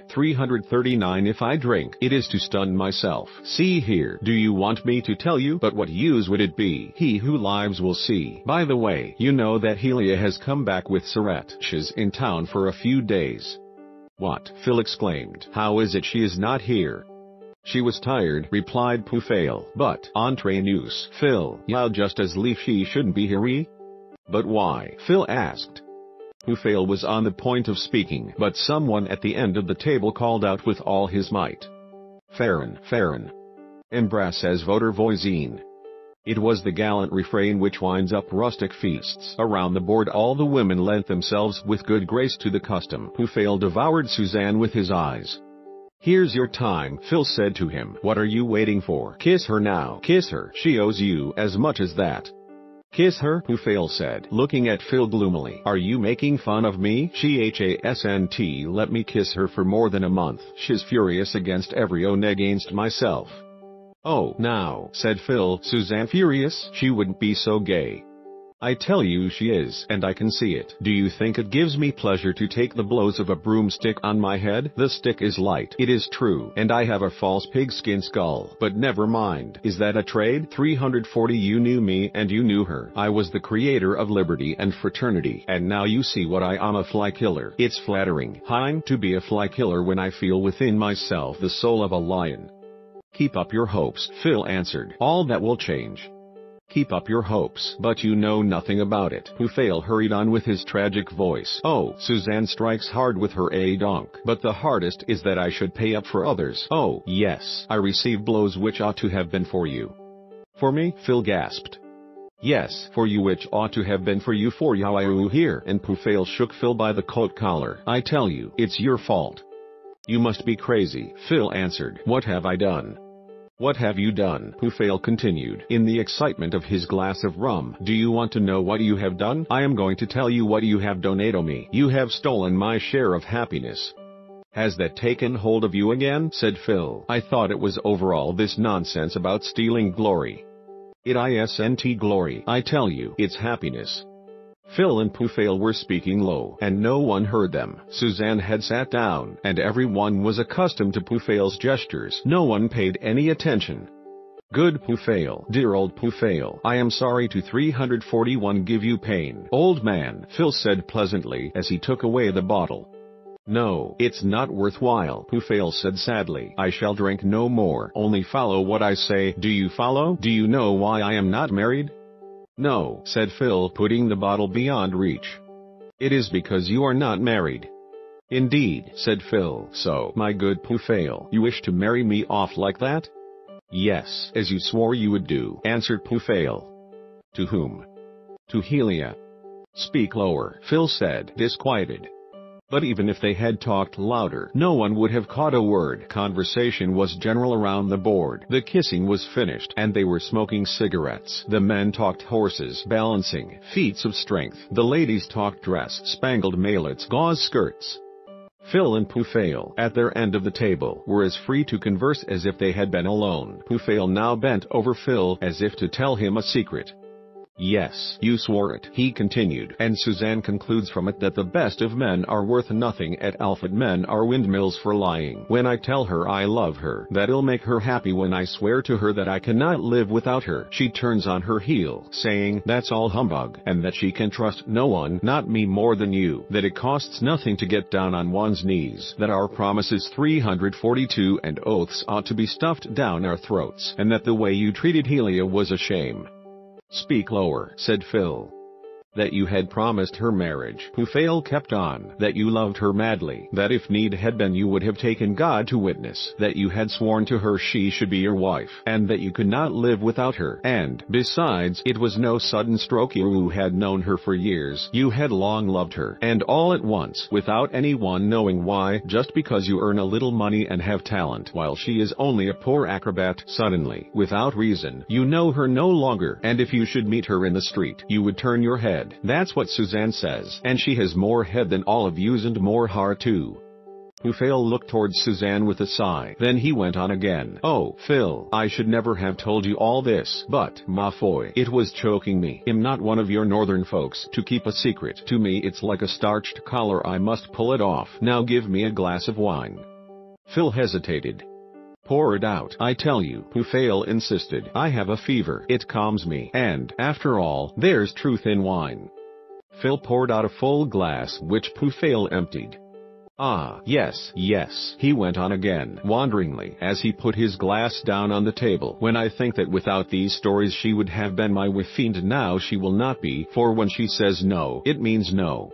339 If I drink, it is to stun myself. See here, do you want me to tell you? But what use would it be? He who lives will see. By the way, you know that Helia has come back with Surette. She's in town for a few days. What? Phil exclaimed. How is it she is not here? She was tired, replied Puffail. But, entre nous, Phil, yeah, just as lief she shouldn't be here. But why? Phil asked. Puffail was on the point of speaking, but someone at the end of the table called out with all his might. Farron, Farron. Embrasses votre voisine. It was the gallant refrain which winds up rustic feasts. Around the board all the women lent themselves with good grace to the custom. Puffail devoured Suzanne with his eyes. Here's your time, Phil said to him. What are you waiting for? Kiss her now. Kiss her. She owes you as much as that. Kiss her, Puffail said, looking at Phil gloomily. Are you making fun of me? She hasn't let me kiss her for more than a month. She's furious against everyone against myself. Oh, now, said Phil. Suzanne furious? She wouldn't be so gay. I tell you she is, and I can see it. Do you think it gives me pleasure to take the blows of a broomstick on my head? The stick is light, it is true, and I have a false pigskin skull. But never mind. Is that a trade? 340 You knew me and you knew her. I was the creator of liberty and fraternity, and now you see what I am, a fly killer. It's flattering, hein, to be a fly killer when I feel within myself the soul of a lion. Keep up your hopes, Phil answered. All that will change. Keep up your hopes, but you know nothing about it. Puffail hurried on with his tragic voice. Oh, Suzanne strikes hard with her donc, but the hardest is that I should pay up for others. Oh, yes, I receive blows which ought to have been for you. For me? Phil gasped. Yes, for you, which ought to have been for you, for you here. And Puffail shook Phil by the coat collar. I tell you, it's your fault. You must be crazy, Phil answered. What have I done? What have you done? Puffail continued, in the excitement of his glass of rum. Do you want to know what you have done? I am going to tell you what you have done to me. You have stolen my share of happiness. Has that taken hold of you again? Said Phil. I thought it was over all this nonsense about stealing glory. It isn't glory, I tell you, it's happiness. Phil and Poofail were speaking low, and no one heard them. Suzanne had sat down, and everyone was accustomed to Poofail's gestures. No one paid any attention. Good Poofail, dear old Poofail, I am sorry to 341 give you pain. Old man, Phil said pleasantly as he took away the bottle. No, it's not worthwhile, Poofail said sadly. I shall drink no more, only follow what I say. Do you follow? Do you know why I am not married? No, said Phil, putting the bottle beyond reach. It is because you are not married. Indeed, said Phil. So, my good Poofail, you wish to marry me off like that? Yes, as you swore you would do, answered Poofail. To whom? To Helia. Speak lower, Phil said, disquieted. But even if they had talked louder, no one would have caught a word. Conversation was general around the board. The kissing was finished, and they were smoking cigarettes. The men talked horses, balancing, feats of strength. The ladies talked dress, spangled mailets, gauze skirts. Phil and Poofail, at their end of the table, were as free to converse as if they had been alone. Poofail now bent over Phil as if to tell him a secret. Yes, you swore it, he continued, and Suzanne concludes from it that the best of men are worth nothing at Alfred. Men are windmills for lying. When I tell her I love her, that'll make her happy. When I swear to her that I cannot live without her, she turns on her heel, saying that's all humbug, and that she can trust no one, not me more than you, that it costs nothing to get down on one's knees, that our promises 342 and oaths ought to be stuffed down our throats, and that the way you treated Helia was a shame. Speak lower, said Phil. That you had promised her marriage, Poofail kept on, that you loved her madly, that if need had been you would have taken God to witness, that you had sworn to her she should be your wife, and that you could not live without her, and, besides, it was no sudden stroke. You had known her for years, you had long loved her, and all at once, without anyone knowing why, just because you earn a little money and have talent, while she is only a poor acrobat, suddenly, without reason, you know her no longer, and if you should meet her in the street, you would turn your head. That's what Suzanne says, and she has more head than all of yous and more heart too. Poofail looked towards Suzanne with a sigh. Then he went on again. Oh, Phil, I should never have told you all this, but, ma foi, it was choking me. I'm not one of your northern folks to keep a secret. To me it's like a starched collar. I must pull it off. Now give me a glass of wine. Phil hesitated. Pour it out, I tell you, Poofail insisted. I have a fever. It calms me, and, after all, there's truth in wine. Phil poured out a full glass, which Poofail emptied. Ah, yes, yes, he went on again, wonderingly, as he put his glass down on the table. When I think that without these stories she would have been my wife, and now she will not be, for when she says no, it means no.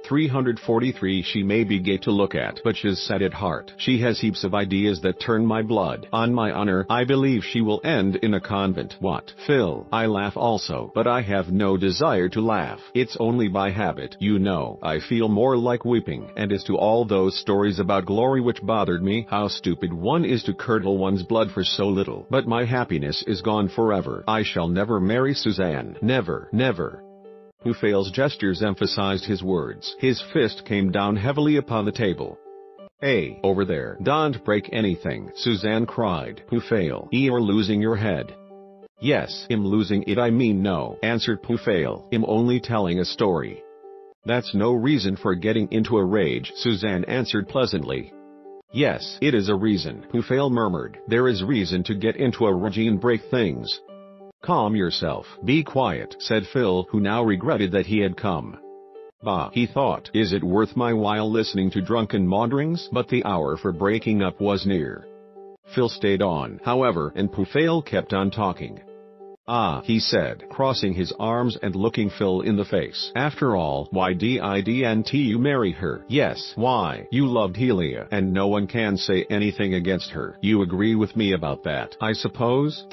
343 She may be gay to look at, but she's sad at heart. She has heaps of ideas that turn my blood. On my honor, I believe she will end in a convent. What, Phil? I laugh also, but I have no desire to laugh. It's only by habit, you know. I feel more like weeping, and as to all those stories about glory which bothered me, how stupid one is to curdle one's blood for so little. But my happiness is gone forever. I shall never marry Suzanne. Never, never. Poofail's gestures emphasized his words. His fist came down heavily upon the table. Hey, over there, don't break anything, Suzanne cried. Poofail, you're losing your head. Yes, I'm losing it. I mean no, answered Poofail. I'm only telling a story. That's no reason for getting into a rage, Suzanne answered pleasantly. Yes, it is a reason, Poofail murmured. There is reason to get into a rage and break things. Calm yourself. Be quiet, said Phil, who now regretted that he had come. Bah, he thought, is it worth my while listening to drunken maunderings? But the hour for breaking up was near. Phil stayed on, however, and Poofail kept on talking. Ah, he said, crossing his arms and looking Phil in the face. After all, why didn't you marry her? Yes, why? You loved Helia, and no one can say anything against her. You agree with me about that, I suppose?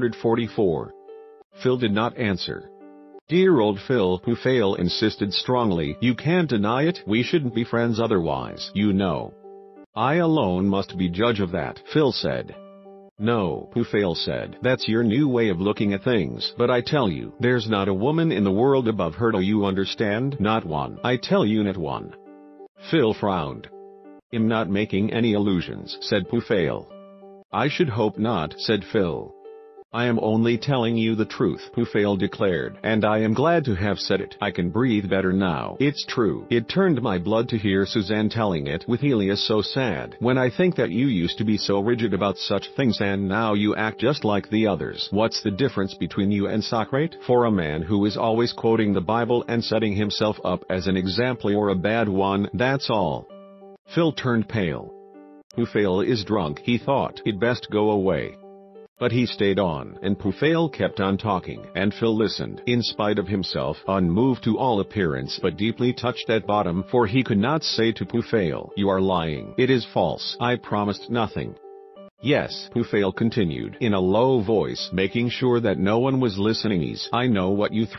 344. Phil did not answer. Dear old Phil, Poofail insisted strongly, you can't deny it. We shouldn't be friends otherwise, you know. I alone must be judge of that, Phil said. No, Poofail said, that's your new way of looking at things, but I tell you, there's not a woman in the world above her. Do you understand? Not one. I tell you, not one. Phil frowned. "I'm not making any illusions," said Poofail. "I should hope not," said Phil. "I am only telling you the truth," Poofail declared, "and I am glad to have said it. I can breathe better now. It's true. It turned my blood to hear Suzanne telling it with Helios so sad. When I think that you used to be so rigid about such things and now you act just like the others. What's the difference between you and Socrate? For a man who is always quoting the Bible and setting himself up as an example or a bad one, that's all." Phil turned pale. Poofail is drunk, he thought. He'd best go away. But he stayed on, and Poofail kept on talking, and Phil listened, in spite of himself, unmoved to all appearance but deeply touched at bottom, for he could not say to Poofail, "You are lying. It is false. I promised nothing." "Yes," Poofail continued, in a low voice, making sure that no one was listening. "I know what you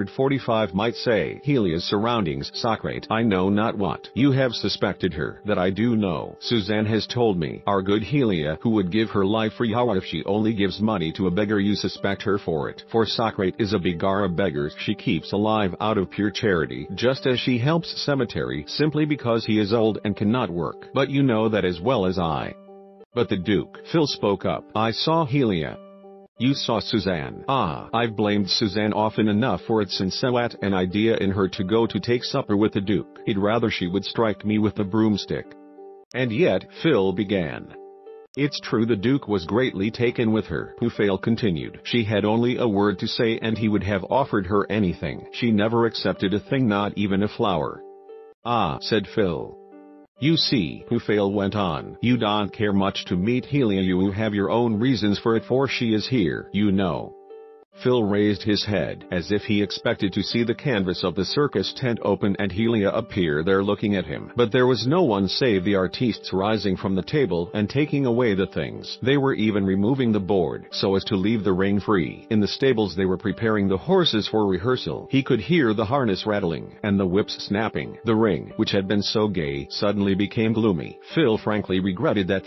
345 might say. Helia's surroundings, Socrate. I know not what. You have suspected her. That I do know. Suzanne has told me. Our good Helia, who would give her life for Yahweh if she only gives money to a beggar. You suspect her for it. For Socrate is a bigar of beggars she keeps alive out of pure charity, just as she helps Cemetery simply because he is old and cannot work. But you know that as well as I." "But the Duke," Phil spoke up. "I saw Helia." "You saw Suzanne." "Ah, I've blamed Suzanne often enough for it since I got an idea in her to go to take supper with the Duke. He'd rather she would strike me with the broomstick." "And yet," Phil began. "It's true the Duke was greatly taken with her," Poofail continued. "She had only a word to say and he would have offered her anything. She never accepted a thing, not even a flower." "Ah," said Phil. "You see," Poofail went on, "you don't care much to meet Helia. You have your own reasons for it, for she is here, you know." Phil raised his head, as if he expected to see the canvas of the circus tent open and Helia appear there looking at him. But there was no one save the artistes rising from the table and taking away the things. They were even removing the board, so as to leave the ring free. In the stables they were preparing the horses for rehearsal. He could hear the harness rattling, and the whips snapping. The ring, which had been so gay, suddenly became gloomy. Phil frankly regretted that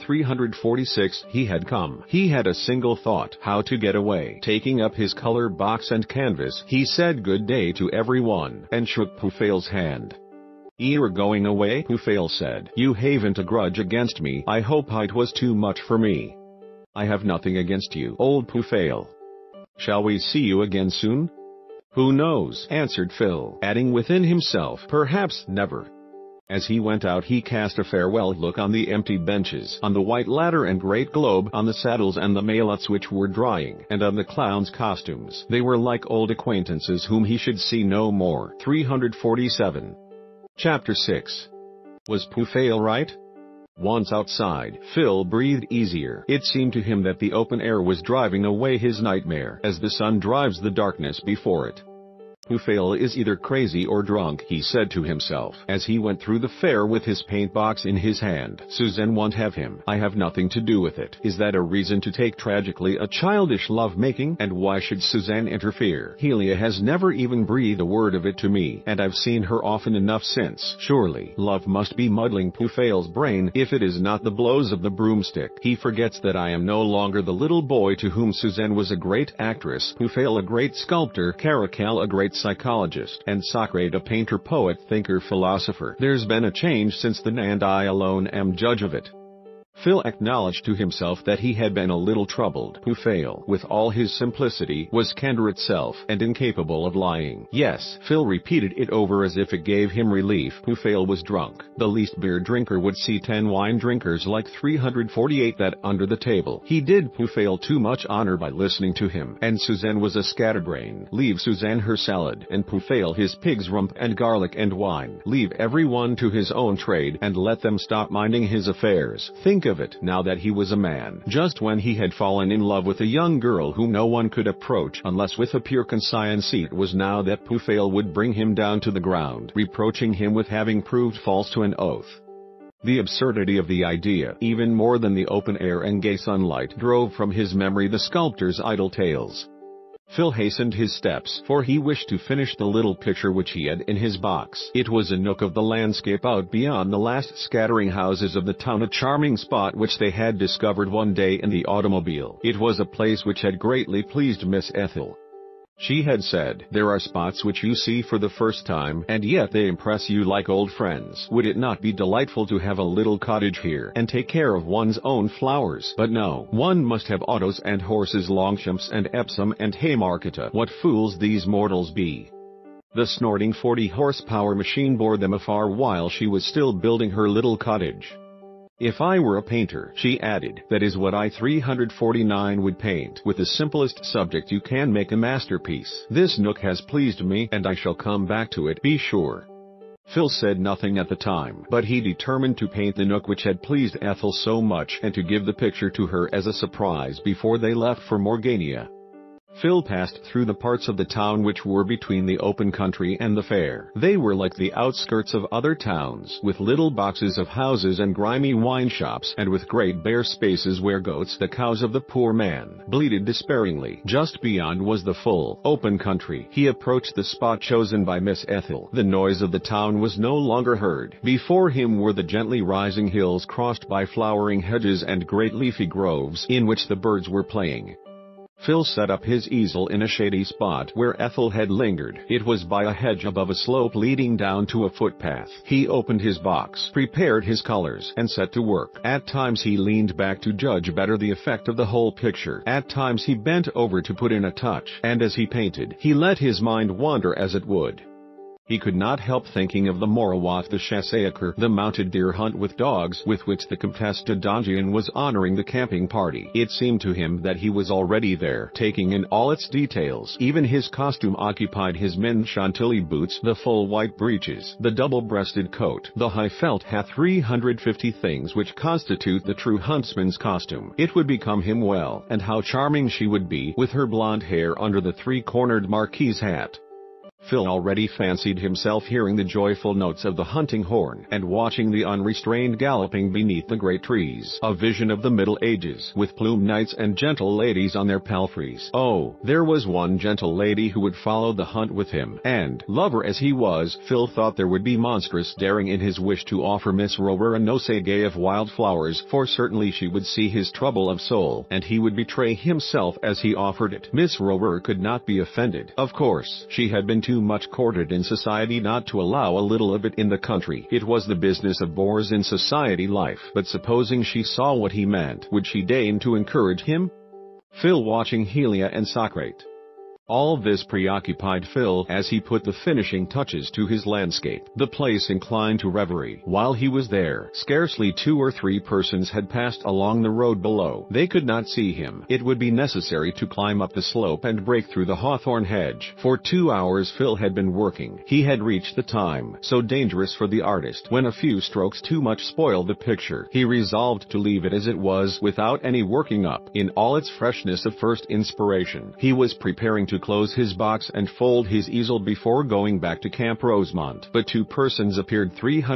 346 he had come. He had a single thought: how to get away. Taking up his color box and canvas, he said good day to everyone, and shook Poofail's hand. "You're going away?" Poofail said. "You haven't a grudge against me. I hope it was too much for me." "I have nothing against you, old Poofail. Shall we see you again soon?" "Who knows?" answered Phil, adding within himself, "Perhaps never." As he went out he cast a farewell look on the empty benches, on the white ladder and great globe, on the saddles and the mailots which were drying, and on the clowns' costumes. They were like old acquaintances whom he should see no more. 347. Chapter 6. Was Poofail right? Once outside, Phil breathed easier. It seemed to him that the open air was driving away his nightmare, as the sun drives the darkness before it. "Poofail is either crazy or drunk," he said to himself, as he went through the fair with his paint box in his hand. "Suzanne won't have him. I have nothing to do with it. Is that a reason to take tragically a childish love-making? And why should Suzanne interfere? Helia has never even breathed a word of it to me, and I've seen her often enough since. Surely, love must be muddling Poofail's brain, if it is not the blows of the broomstick. He forgets that I am no longer the little boy to whom Suzanne was a great actress, Poofail a great sculptor, Caracal a great psychologist, and Socrate a painter, poet, thinker, philosopher. There's been a change since then, and I alone am judge of it." Phil acknowledged to himself that he had been a little troubled. Poofail, with all his simplicity, was candor itself, and incapable of lying. Yes, Phil repeated it over as if it gave him relief. Poofail was drunk. The least beer drinker would see 10 wine drinkers like 348 that under the table. He did Poofail too much honor by listening to him, and Suzanne was a scatterbrain. Leave Suzanne her salad, and Poofail his pig's rump and garlic and wine. Leave everyone to his own trade, and let them stop minding his affairs. Think of it, now that he was a man, just when he had fallen in love with a young girl whom no one could approach unless with a pure conscience, it was now that Poofail would bring him down to the ground, reproaching him with having proved false to an oath. The absurdity of the idea, even more than the open air and gay sunlight, drove from his memory the sculptor's idle tales. Phil hastened his steps, for he wished to finish the little picture which he had in his box. It was a nook of the landscape out beyond the last scattering houses of the town, a charming spot which they had discovered one day in the automobile. It was a place which had greatly pleased Miss Ethel. She had said, "There are spots which you see for the first time, and yet they impress you like old friends. Would it not be delightful to have a little cottage here, and take care of one's own flowers? But no, one must have autos and horses, Longchamps and Epsom and Haymarket. What fools these mortals be!" The snorting 40-horsepower machine bore them afar while she was still building her little cottage. "If I were a painter," she added, "that is what I 349 would paint. With the simplest subject you can make a masterpiece. This nook has pleased me, and I shall come back to it, be sure." Phil said nothing at the time, but he determined to paint the nook which had pleased Ethel so much and to give the picture to her as a surprise before they left for Morgania. Phil passed through the parts of the town which were between the open country and the fair. They were like the outskirts of other towns, with little boxes of houses and grimy wine shops, and with great bare spaces where goats, the cows of the poor man, bleated despairingly. Just beyond was the full, open country. He approached the spot chosen by Miss Ethel. The noise of the town was no longer heard. Before him were the gently rising hills crossed by flowering hedges and great leafy groves in which the birds were playing. Phil set up his easel in a shady spot where Ethel had lingered. It was by a hedge above a slope leading down to a footpath. He opened his box, prepared his colors, and set to work. At times he leaned back to judge better the effect of the whole picture. At times he bent over to put in a touch, and as he painted, he let his mind wander as it would. He could not help thinking of the Morawath, the Chasseacre, the mounted deer hunt with dogs with which the Comtesse de Dongian was honoring the camping party. It seemed to him that he was already there, taking in all its details. Even his costume occupied his men Chantilly boots, the full white breeches, the double-breasted coat, the high felt hat, 350 things which constitute the true huntsman's costume. It would become him well, and how charming she would be, with her blonde hair under the three-cornered marquise hat. Phil already fancied himself hearing the joyful notes of the hunting horn, and watching the unrestrained galloping beneath the great trees. A vision of the Middle Ages, with plumed knights and gentle ladies on their palfreys. Oh, there was one gentle lady who would follow the hunt with him, and, lover as he was, Phil thought there would be monstrous daring in his wish to offer Miss Rover a nosegay of wild flowers, for certainly she would see his trouble of soul, and he would betray himself as he offered it. Miss Rover could not be offended. Of course, she had been too much courted in society not to allow a little of it in the country. It was the business of bores in society life. But supposing she saw what he meant, would she deign to encourage him? Phil watching Helia and Socrate. All this preoccupied Phil as he put the finishing touches to his landscape. The place inclined to reverie. While he was there, scarcely 2 or 3 persons had passed along the road below. They could not see him. It would be necessary to climb up the slope and break through the hawthorn hedge. For 2 hours Phil had been working. He had reached the time, so dangerous for the artist, when a few strokes too much spoiled the picture. He resolved to leave it as it was, without any working up, in all its freshness of first inspiration. He was preparing to close his box and fold his easel before going back to Camp Rosemont, but 2 persons appeared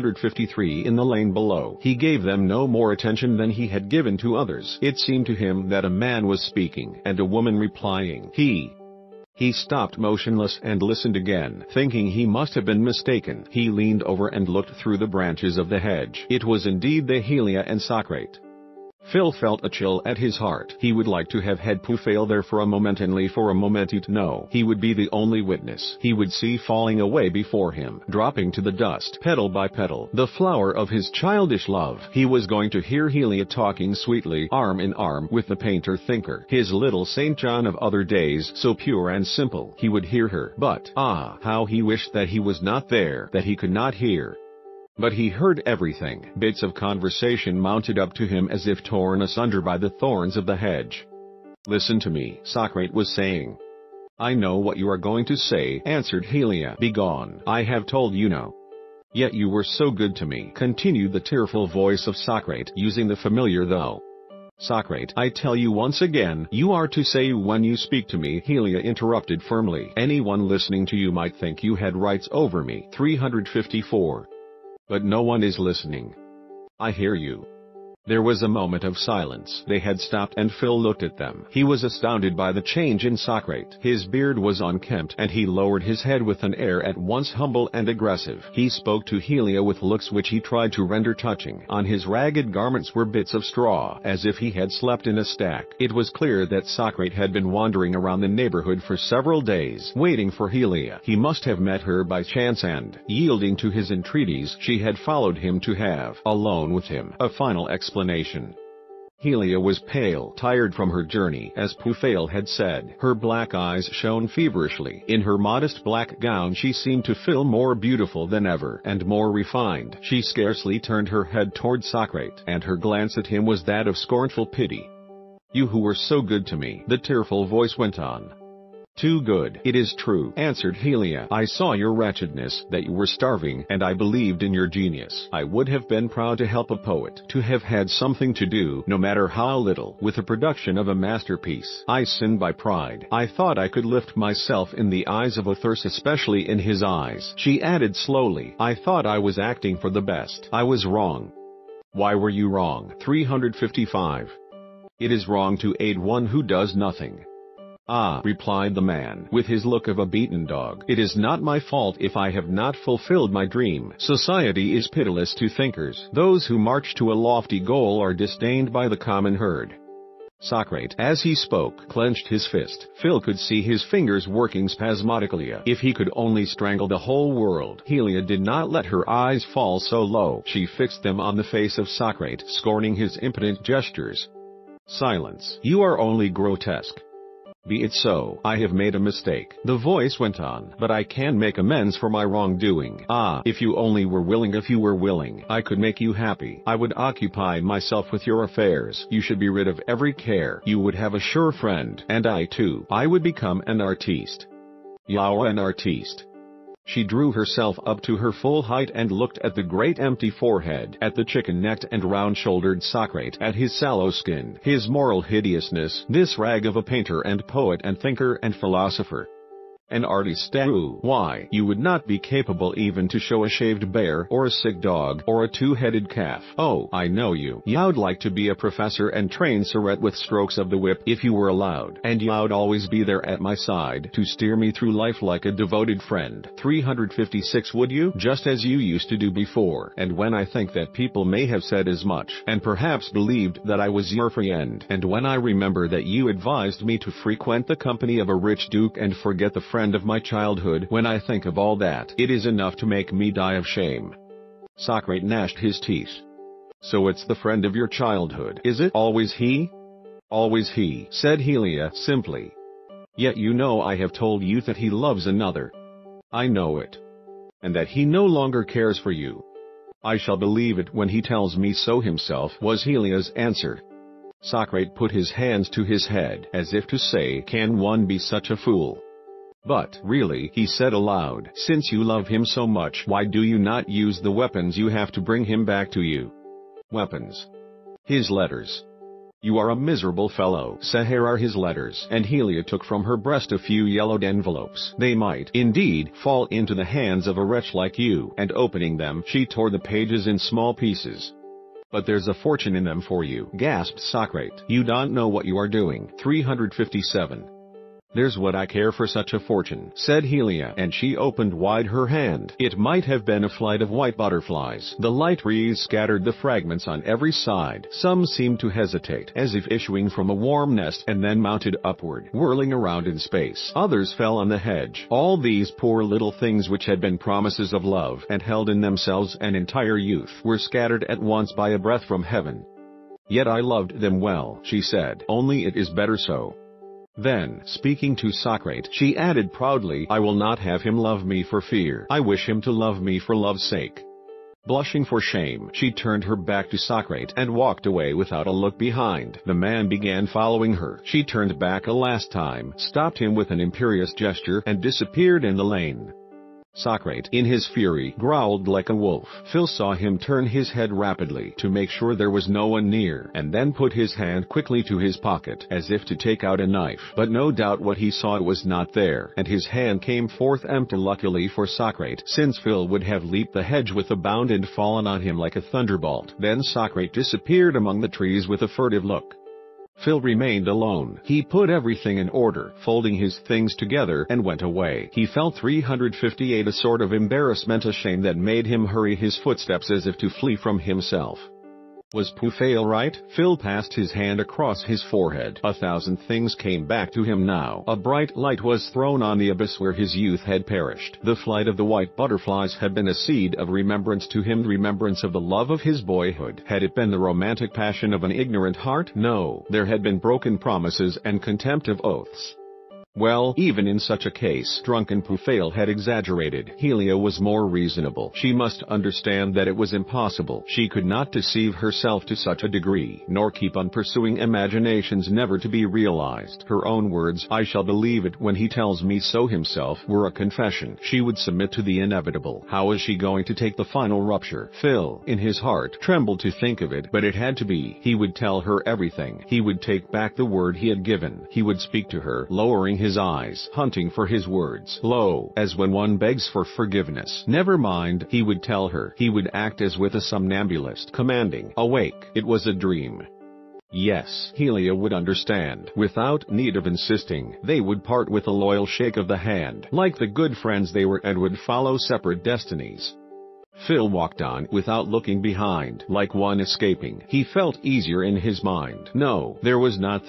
353 in the lane below. He gave them no more attention than he had given to others. It seemed to him that a man was speaking, and a woman replying. He stopped motionless and listened again, thinking he must have been mistaken. He leaned over and looked through the branches of the hedge. It was indeed the Helia and Socrate. Phil felt a chill at his heart. He would like to have had Puffail there for a moment, only for a moment. No, he would be the only witness. He would see falling away before him, dropping to the dust, petal by petal, the flower of his childish love. He was going to hear Helia talking sweetly, arm in arm with the painter-thinker, his little St. John of other days, so pure and simple. He would hear her, but, ah, how he wished that he was not there, that he could not hear. But he heard everything. Bits of conversation mounted up to him as if torn asunder by the thorns of the hedge. "Listen to me," Socrate was saying. "I know what you are going to say," answered Helia. "Begone. I have told you no." "Yet you were so good to me," continued the tearful voice of Socrate, using the familiar thou. "Socrate, I tell you once again, you are to say when you speak to me," Helia interrupted firmly. "Anyone listening to you might think you had rights over me." 354. But no one is listening. I hear you. There was a moment of silence. They had stopped and Phil looked at them. He was astounded by the change in Socrate. His beard was unkempt and he lowered his head with an air at once humble and aggressive. He spoke to Helia with looks which he tried to render touching. On his ragged garments were bits of straw, as if he had slept in a stack. It was clear that Socrate had been wandering around the neighborhood for several days, waiting for Helia. He must have met her by chance and, yielding to his entreaties, she had followed him to have, alone with him, a final explanation. Helia was pale, tired from her journey, as Pufale had said. Her black eyes shone feverishly. In her modest black gown she seemed to Phil more beautiful than ever, and more refined. She scarcely turned her head toward Socrate, and her glance at him was that of scornful pity. "You who were so good to me," the tearful voice went on. "Too good, it is true," answered Helia. "I saw your wretchedness, that you were starving, and I believed in your genius. I would have been proud to help a poet, to have had something to do, no matter how little, with the production of a masterpiece. I sinned by pride. I thought I could lift myself in the eyes of others, especially in his eyes." She added slowly, "I thought I was acting for the best. I was wrong." "Why were you wrong?" 355. "It is wrong to aid one who does nothing." "Ah," replied the man, with his look of a beaten dog, "it is not my fault if I have not fulfilled my dream. Society is pitiless to thinkers. Those who march to a lofty goal are disdained by the common herd." Socrate, as he spoke, clenched his fist. Phil could see his fingers working spasmodically. If he could only strangle the whole world. Helia did not let her eyes fall so low. She fixed them on the face of Socrate, scorning his impotent gestures. "Silence. You are only grotesque." "Be it so. I have made a mistake," the voice went on, "but I can make amends for my wrongdoing. Ah, if you only were willing, I could make you happy. I would occupy myself with your affairs. You should be rid of every care. You would have a sure friend, and I too. I would become an artiste." "You're an artiste." She drew herself up to her full height and looked at the great empty forehead, at the chicken-necked and round-shouldered Socrate, at his sallow skin, his moral hideousness, this rag of a painter and poet and thinker and philosopher. An artiste? Why, you would not be capable even to show a shaved bear, or a sick dog, or a two-headed calf. Oh, I know you. You'd like to be a professor and train Surette with strokes of the whip, if you were allowed. And you'd always be there at my side, to steer me through life like a devoted friend. 356 Would you? Just as you used to do before. And when I think that people may have said as much, and perhaps believed that I was your friend, and when I remember that you advised me to frequent the company of a rich duke and forget the friend of my childhood, when I think of all that, it is enough to make me die of shame." Socrate gnashed his teeth. "So it's the friend of your childhood, is it? Always he?" "Always he," said Helia simply. "Yet you know I have told you that he loves another." "I know it. And that he no longer cares for you." "I shall believe it when he tells me so himself," was Helia's answer. Socrate put his hands to his head, as if to say, "Can one be such a fool?" "But, really," he said aloud, "since you love him so much, why do you not use the weapons you have to bring him back to you?" "Weapons?" "His letters." "You are a miserable fellow." "Here are his letters." And Helia took from her breast a few yellowed envelopes. "They might, indeed, fall into the hands of a wretch like you." And opening them, she tore the pages in small pieces. "But there's a fortune in them for you," gasped Socrate. "You don't know what you are doing." 357. "There's what I care for such a fortune," said Helia, and she opened wide her hand. It might have been a flight of white butterflies. The light breeze scattered the fragments on every side. Some seemed to hesitate, as if issuing from a warm nest, and then mounted upward, whirling around in space. Others fell on the hedge. All these poor little things which had been promises of love, and held in themselves an entire youth, were scattered at once by a breath from heaven. "Yet I loved them well," she said, "only it is better so." Then, speaking to Socrate, she added proudly, "I will not have him love me for fear. I wish him to love me for love's sake." Blushing for shame, she turned her back to Socrate and walked away without a look behind. The man began following her. She turned back a last time, stopped him with an imperious gesture, and disappeared in the lane. Socrate, in his fury, growled like a wolf. Phil saw him turn his head rapidly to make sure there was no one near, and then put his hand quickly to his pocket, as if to take out a knife. But no doubt what he saw was not there, and his hand came forth empty. Luckily for Socrate, since Phil would have leaped the hedge with a bound and fallen on him like a thunderbolt. Then Socrate disappeared among the trees with a furtive look. Phil remained alone. He put everything in order, folding his things together, and went away. He felt 358, a sort of embarrassment, a shame that made him hurry his footsteps as if to flee from himself. Was Poofail right? Phil passed his hand across his forehead. 1,000 things came back to him now. A bright light was thrown on the abyss where his youth had perished. The flight of the white butterflies had been a seed of remembrance to him, remembrance of the love of his boyhood. Had it been the romantic passion of an ignorant heart? No, there had been broken promises and contempt of oaths. Well, even in such a case, drunken Poofail had exaggerated. Helia was more reasonable. She must understand that it was impossible. She could not deceive herself to such a degree, nor keep on pursuing imaginations never to be realized. Her own words, "I shall believe it when he tells me so himself," were a confession. She would submit to the inevitable. How was she going to take the final rupture? Phil, in his heart, trembled to think of it, but it had to be. He would tell her everything. He would take back the word he had given. He would speak to her, lowering his eyes, hunting for his words, low, as when one begs for forgiveness. Never mind, he would tell her. He would act as with a somnambulist, commanding, "Awake." It was a dream. Yes, Helia would understand. Without need of insisting, they would part with a loyal shake of the hand. Like the good friends they were, and would follow separate destinies. Phil walked on, without looking behind, like one escaping. He felt easier in his mind. No, there was not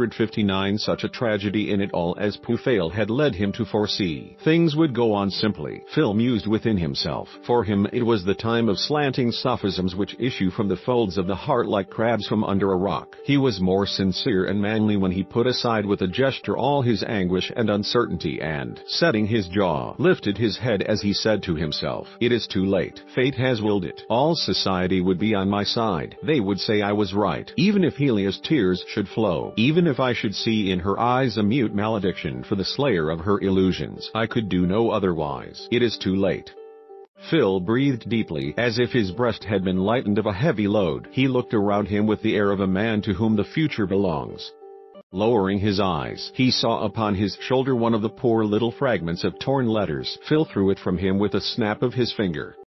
359 such a tragedy in it all as Poofail had led him to foresee. Things would go on simply, Phil mused within himself. For him it was the time of slanting sophisms which issue from the folds of the heart like crabs from under a rock. He was more sincere and manly when he put aside with a gesture all his anguish and uncertainty and, setting his jaw, lifted his head as he said to himself, "It is too late. Fate has willed it. All society would be on my side. They would say I was right. Even if Helia's tears should flow, even if I should see in her eyes a mute malediction for the slayer of her illusions, I could do no otherwise. It is too late." Phil breathed deeply, as if his breast had been lightened of a heavy load. He looked around him with the air of a man to whom the future belongs. Lowering his eyes, he saw upon his shoulder one of the poor little fragments of torn letters. Phil threw it from him with a snap of his finger.